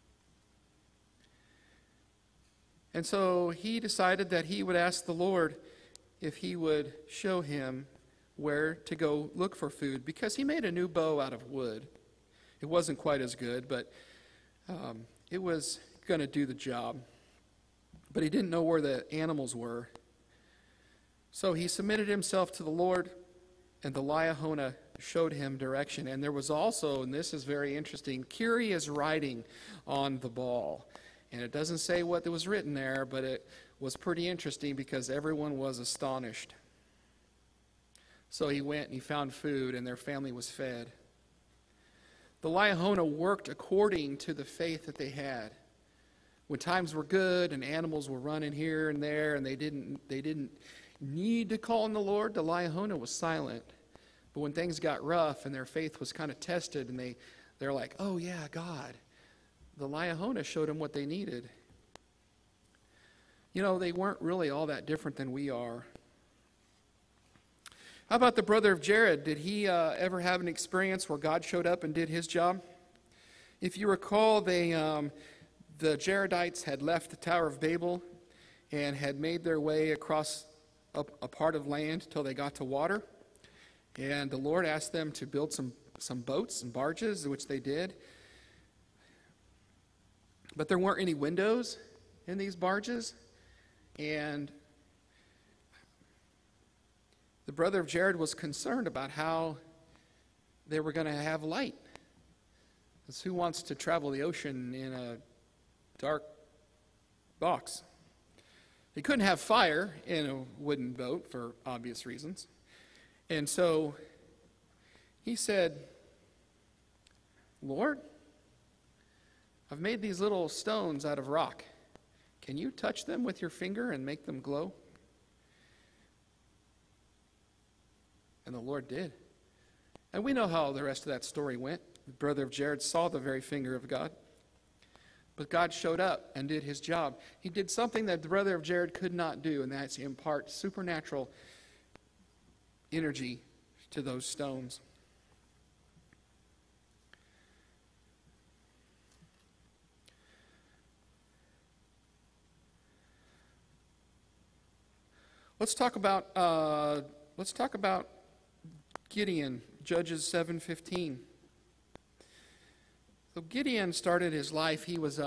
And so he decided that he would ask the Lord if he would show him where to go look for food, because he made a new bow out of wood. It wasn't quite as good, but it was going to do the job. But he didn't know where the animals were. So he submitted himself to the Lord, and the Liahona showed him direction. And there was also, and this is very interesting, curious writing on the ball. And it doesn't say what was written there, but it was pretty interesting because everyone was astonished. So he went and he found food, and their family was fed. The Liahona worked according to the faith that they had. When times were good and animals were running here and there, and they didn't need to call on the Lord, the Liahona was silent. But when things got rough and their faith was kind of tested, and they're like, oh yeah, God, the Liahona showed them what they needed. You know, they weren't really all that different than we are. How about the brother of Jared? Did he ever have an experience where God showed up and did his job? If you recall, the Jaredites had left the Tower of Babel and had made their way across a part of land until they got to water. And the Lord asked them to build some boats and barges, which they did. But there weren't any windows in these barges. And the brother of Jared was concerned about how they were going to have light. Because who wants to travel the ocean in a dark box? They couldn't have fire in a wooden boat for obvious reasons. And so he said, Lord, I've made these little stones out of rock. Can you touch them with your finger and make them glow? And the Lord did. And we know how the rest of that story went. The brother of Jared saw the very finger of God. But God showed up and did his job. He did something that the brother of Jared could not do, and that's impart supernatural energy to those stones. Let's talk about Gideon, Judges 7:15. So Gideon started his life. He was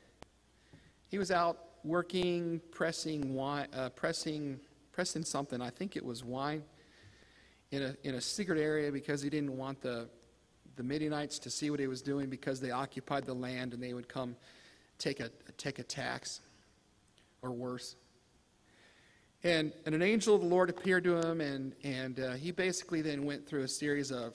out working, pressing something. I think it was wine in a secret area because he didn't want the Midianites to see what he was doing because they occupied the land and they would come take a tax or worse. And an angel of the Lord appeared to him, and he basically then went through a series of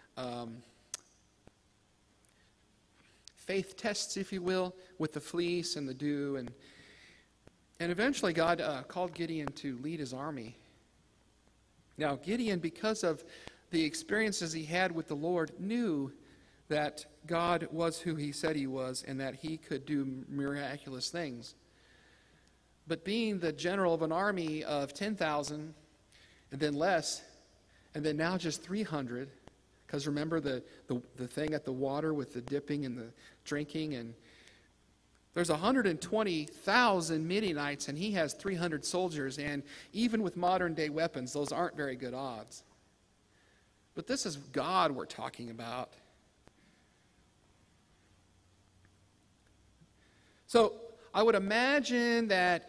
faith tests, if you will, with the fleece and the dew. And eventually God called Gideon to lead his army. Now, Gideon, because of the experiences he had with the Lord, knew that God was who he said he was and that he could do miraculous things. But being the general of an army of 10,000, and then less, and then now just 300, because remember the thing at the water with the dipping and the drinking, and there's 120,000 Midianites, and he has 300 soldiers, and even with modern day weapons, those aren't very good odds. But this is God we're talking about. So I would imagine that,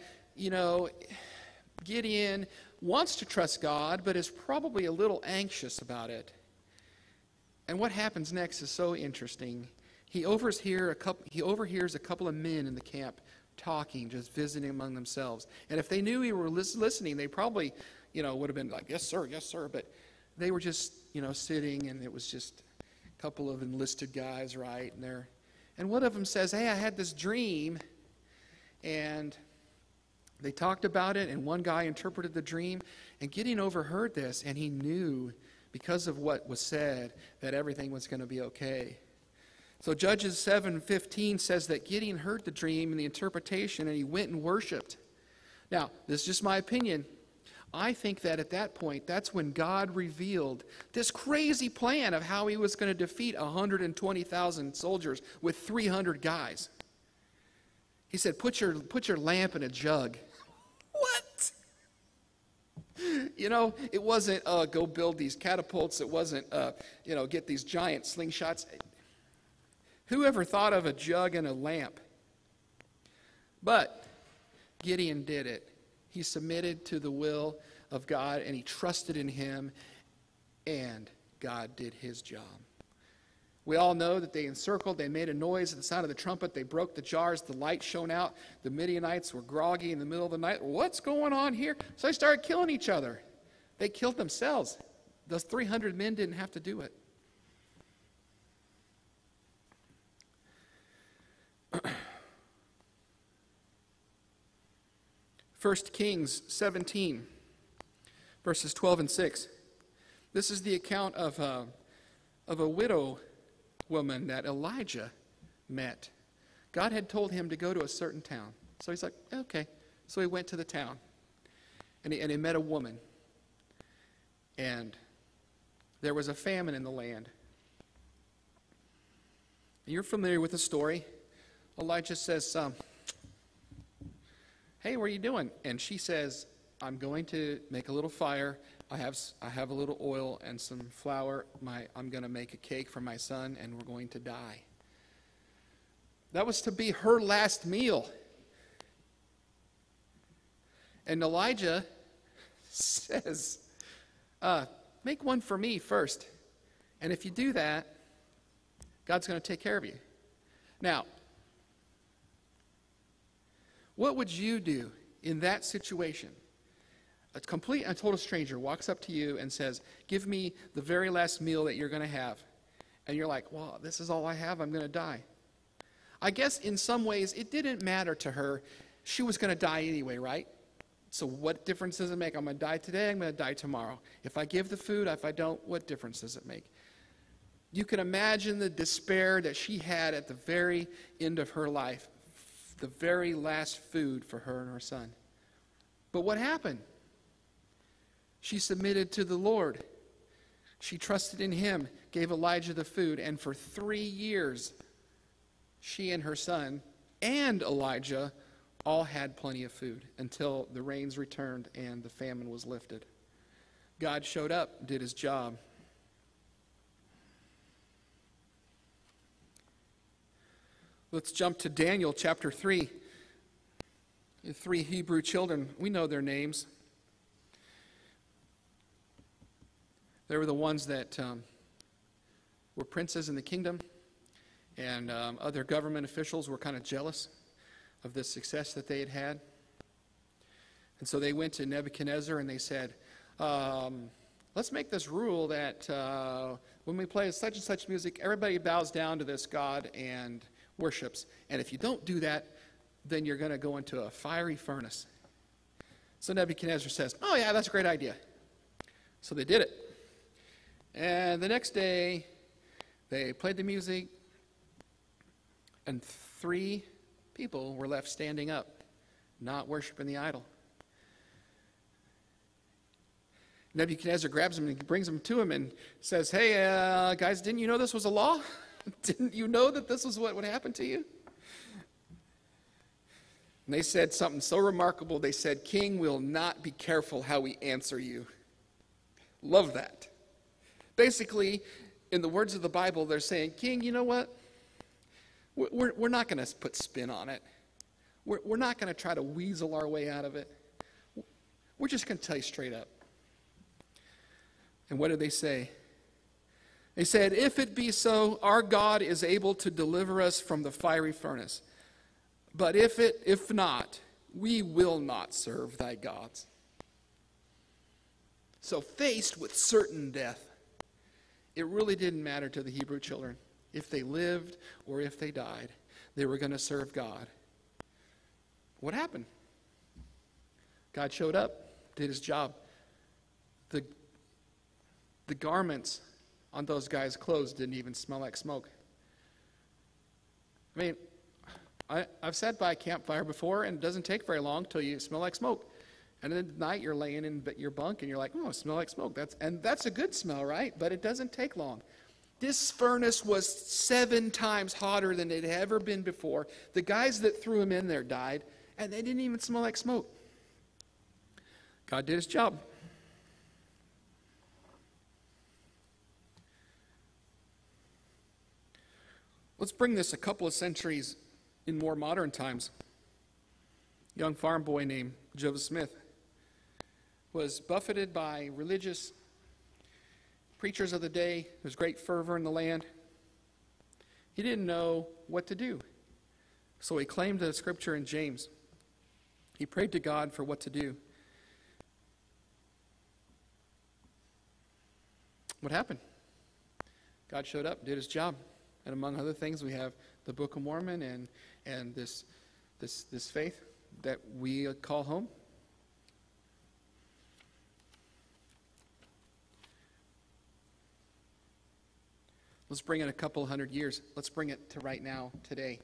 Gideon wants to trust God, but is probably a little anxious about it. And what happens next is so interesting. He overhears a couple of men in the camp talking, just visiting among themselves. And if they knew he were listening, they probably, would have been like, yes, sir, yes, sir. But they were just, sitting, and it was just a couple of enlisted guys, right? And one of them says, hey, I had this dream. And they talked about it, and one guy interpreted the dream. And Gideon overheard this, and he knew, because of what was said, that everything was going to be okay. So Judges 7:15 says that Gideon heard the dream and the interpretation, and he went and worshipped. Now, this is just my opinion. I think that at that point, that's when God revealed this crazy plan of how he was going to defeat 120,000 soldiers with 300 guys. He said, put your lamp in a jug. What? It wasn't, go build these catapults. It wasn't, get these giant slingshots. Whoever thought of a jug and a lamp? But Gideon did it. He submitted to the will of God, and he trusted in him, and God did his job. We all know that they encircled, they made a noise at the sound of the trumpet, they broke the jars, the light shone out, the Midianites were groggy in the middle of the night. What's going on here? So they started killing each other. They killed themselves. Those 300 men didn't have to do it. First Kings 17, verses 12 and 6. This is the account of a widow woman that Elijah met. God had told him to go to a certain town. So he's like, okay. So he went to the town. And he met a woman. And there was a famine in the land. You're familiar with the story. Elijah says, hey, what are you doing? And she says, I'm going to make a little fire. I have a little oil and some flour. I'm going to make a cake for my son, and we're going to die. That was to be her last meal. And Elijah says, make one for me first. And if you do that, God's going to take care of you. Now, what would you do in that situation? A complete and total stranger walks up to you and says, give me the very last meal that you're going to have. And you're like, well, this is all I have. I'm going to die. I guess in some ways it didn't matter to her. She was going to die anyway, right? So what difference does it make? I'm going to die today. I'm going to die tomorrow. If I give the food, if I don't, what difference does it make? You can imagine the despair that she had at the very end of her life, the very last food for her and her son. But what happened? She submitted to the Lord. She trusted in him, gave Elijah the food, and for 3 years, she and her son and Elijah all had plenty of food until the rains returned and the famine was lifted. God showed up, did his job. Let's jump to Daniel chapter 3. The 3 Hebrew children, we know their names. They were the ones that were princes in the kingdom, and other government officials were kind of jealous of the success that they had had. And so they went to Nebuchadnezzar and they said, let's make this rule that when we play such and such music, everybody bows down to this God and worships. And if you don't do that, then you're going to go into a fiery furnace. So Nebuchadnezzar says, oh yeah, that's a great idea. So they did it. And the next day, they played the music, and 3 people were left standing up, not worshiping the idol. Nebuchadnezzar grabs them and brings them to him and says, hey, guys, didn't you know this was a law? Didn't you know that this was what would happen to you? And they said something so remarkable. They said, King, will not be careful how we answer you. Love that. Basically, in the words of the Bible, they're saying, King, you know what? We're not going to put spin on it. We're not going to try to weasel our way out of it. We're just going to tell you straight up. And what did they say? They said, if it be so, our God is able to deliver us from the fiery furnace. But if not, we will not serve thy gods. So faced with certain death, it really didn't matter to the Hebrew children. If they lived or if they died, they were going to serve God. What happened? God showed up, did his job. The garments on those guys' clothes didn't even smell like smoke. I mean, I've sat by a campfire before, and it doesn't take very long till you smell like smoke. And then at night, you're laying in your bunk, and you're like, oh, it smells like smoke. That's a good smell, right? But it doesn't take long. This furnace was 7 times hotter than it had ever been before. The guys that threw him in there died, and they didn't even smell like smoke. God did his job. Let's bring this a couple of centuries in more modern times. A young farm boy named Joseph Smith was buffeted by religious preachers of the day, there was great fervor in the land. He didn't know what to do. So he claimed the scripture in James. He prayed to God for what to do. What happened? God showed up, did his job. And among other things, we have the Book of Mormon and this faith that we call home. Let's bring it a couple hundred years. Let's bring it to right now, today.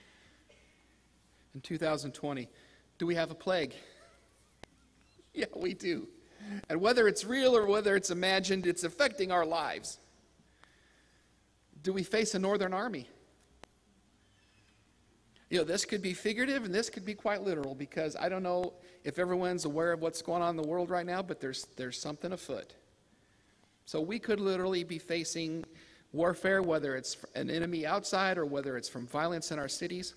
In 2020, do we have a plague? Yeah, we do. And whether it's real or whether it's imagined, it's affecting our lives. Do we face a northern army? You know, this could be figurative and this could be quite literal, because I don't know if everyone's aware of what's going on in the world right now, but there's something afoot. So we could literally be facing warfare, whether it's an enemy outside or whether it's from violence in our cities.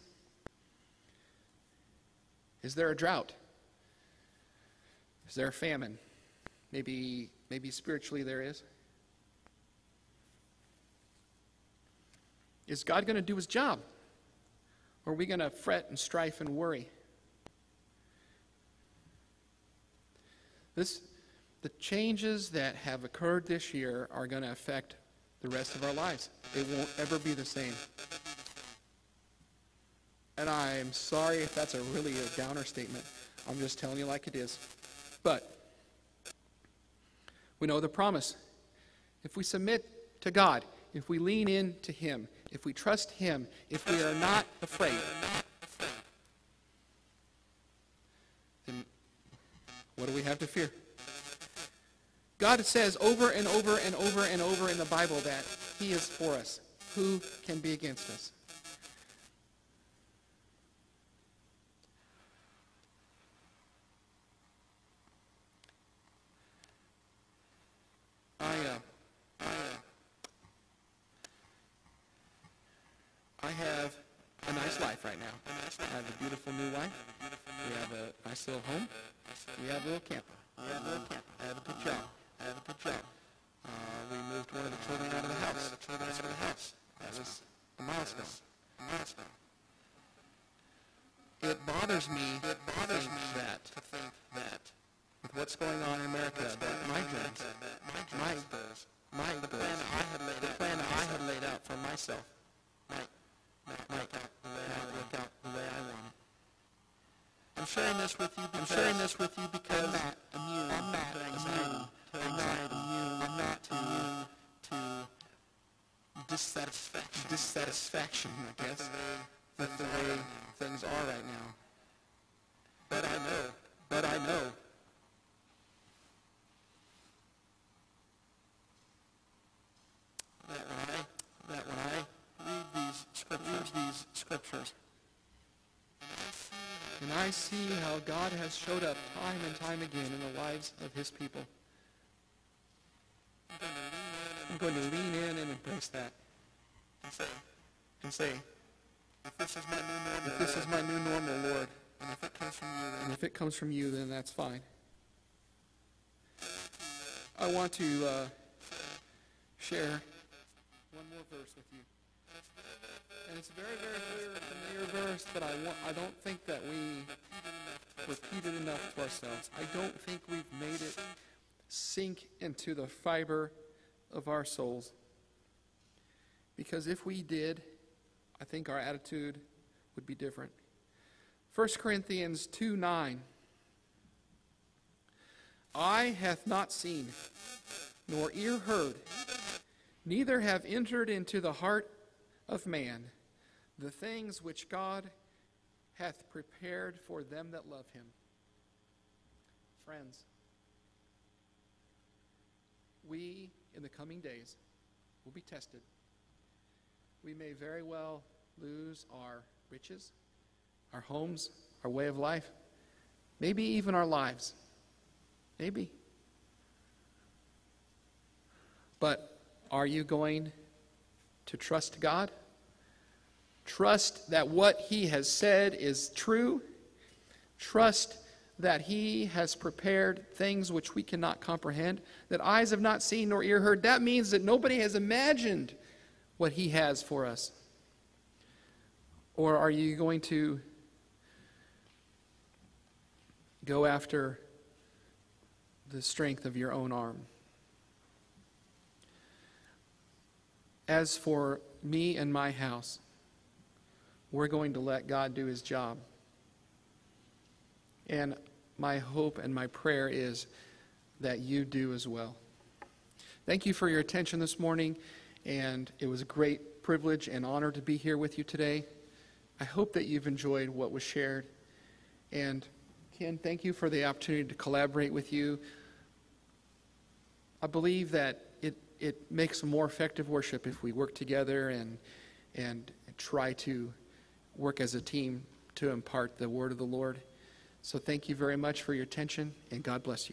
Is there a drought? Is there a famine? Maybe spiritually there is. Is God going to do his job? Or are we going to fret and strife and worry? The changes that have occurred this year are going to affect the rest of our lives. It won't ever be the same. And I'm sorry if that's really a downer statement. I'm just telling you like it is. But we know the promise. If we submit to God, if we lean in to him, if we trust him, if we are not afraid, then what do we have to fear? God says over and over and over and over in the Bible that he is for us. Who can be against us? I have a nice life right now. I have a beautiful new wife. We have a nice little home. We have a little camper. I have a good job. We moved one of the children out of the house. That was a milestone. It bothers me to think that with what's going on in America, that my dreams, the plan I had laid out for myself might not work out the way I want it. I'm sharing this with you because I'm not immune to anxiety. I'm not immune to dissatisfaction, I guess, with the way things are right now. But I know that when I read these scriptures, and I see how God has showed up time and time again in the lives of his people, I'm going to lean in and embrace that and say, if this is my new normal, Lord, and if it comes from you, then that's fine. I want to share one more verse with you. And it's a very, very clear, familiar verse, but I don't think that we repeat it enough to ourselves. I don't think we've made it sink into the fiber of our souls. Because if we did, I think our attitude would be different. 1 Corinthians 2:9. Eye hath not seen, nor ear heard, neither have entered into the heart of man the things which God hath prepared for them that love him. Friends, we, in the coming days, will be tested. We may very well lose our riches, our homes, our way of life, maybe even our lives. Maybe. But are you going to trust God? Trust that what he has said is true? Trust that he has prepared things which we cannot comprehend, that eyes have not seen nor ear heard. That means that nobody has imagined what he has for us. Or are you going to go after the strength of your own arm? As for me and my house, we're going to let God do his job. And my hope and my prayer is that you do as well. Thank you for your attention this morning, and it was a great privilege and honor to be here with you today. I hope that you've enjoyed what was shared. And Ken, thank you for the opportunity to collaborate with you. I believe that it makes a more effective worship if we work together and try to work as a team to impart the word of the Lord. So thank you very much for your attention, and God bless you.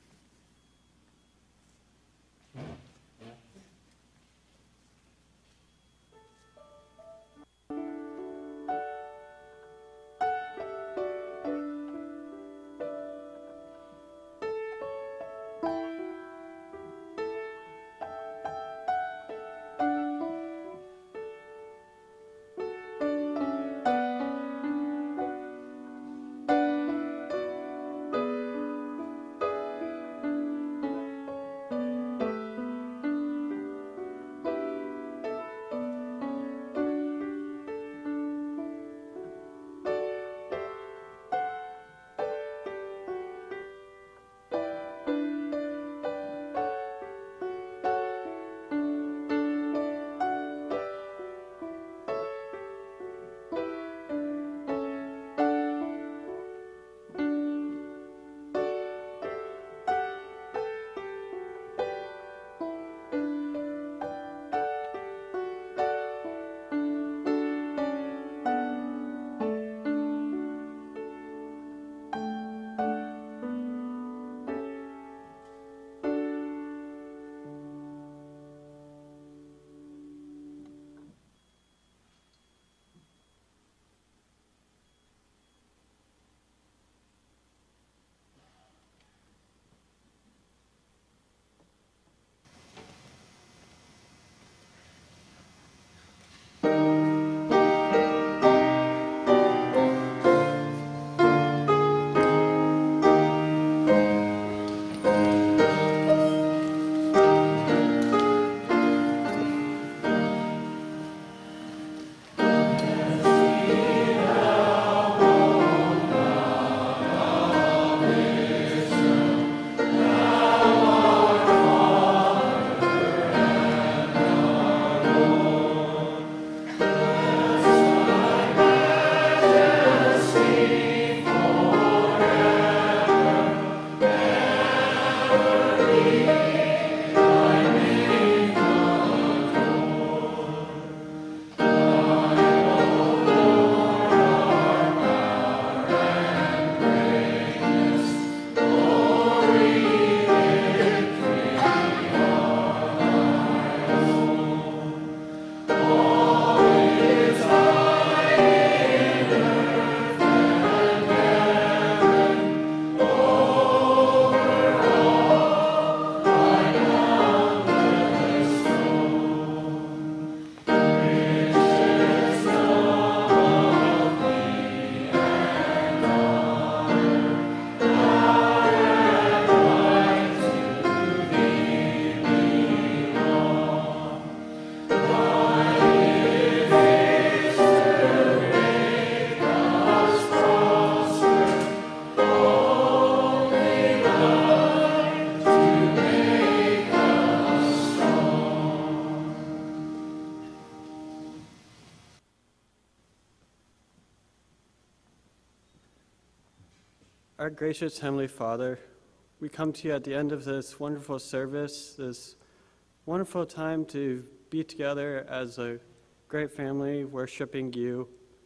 Our gracious Heavenly Father, we come to you at the end of this wonderful service, this wonderful time to be together as a great family worshiping you.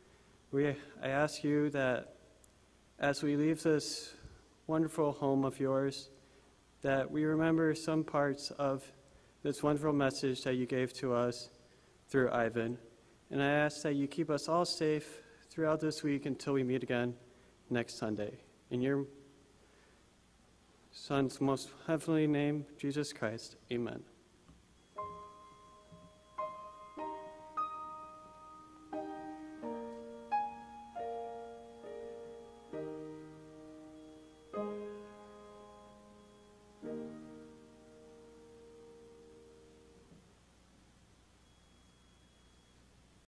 I ask you that as we leave this wonderful home of yours, that we remember some parts of this wonderful message that you gave to us through Ivan. And I ask that you keep us all safe throughout this week until we meet again next Sunday. In your Son's most heavenly name, Jesus Christ. Amen.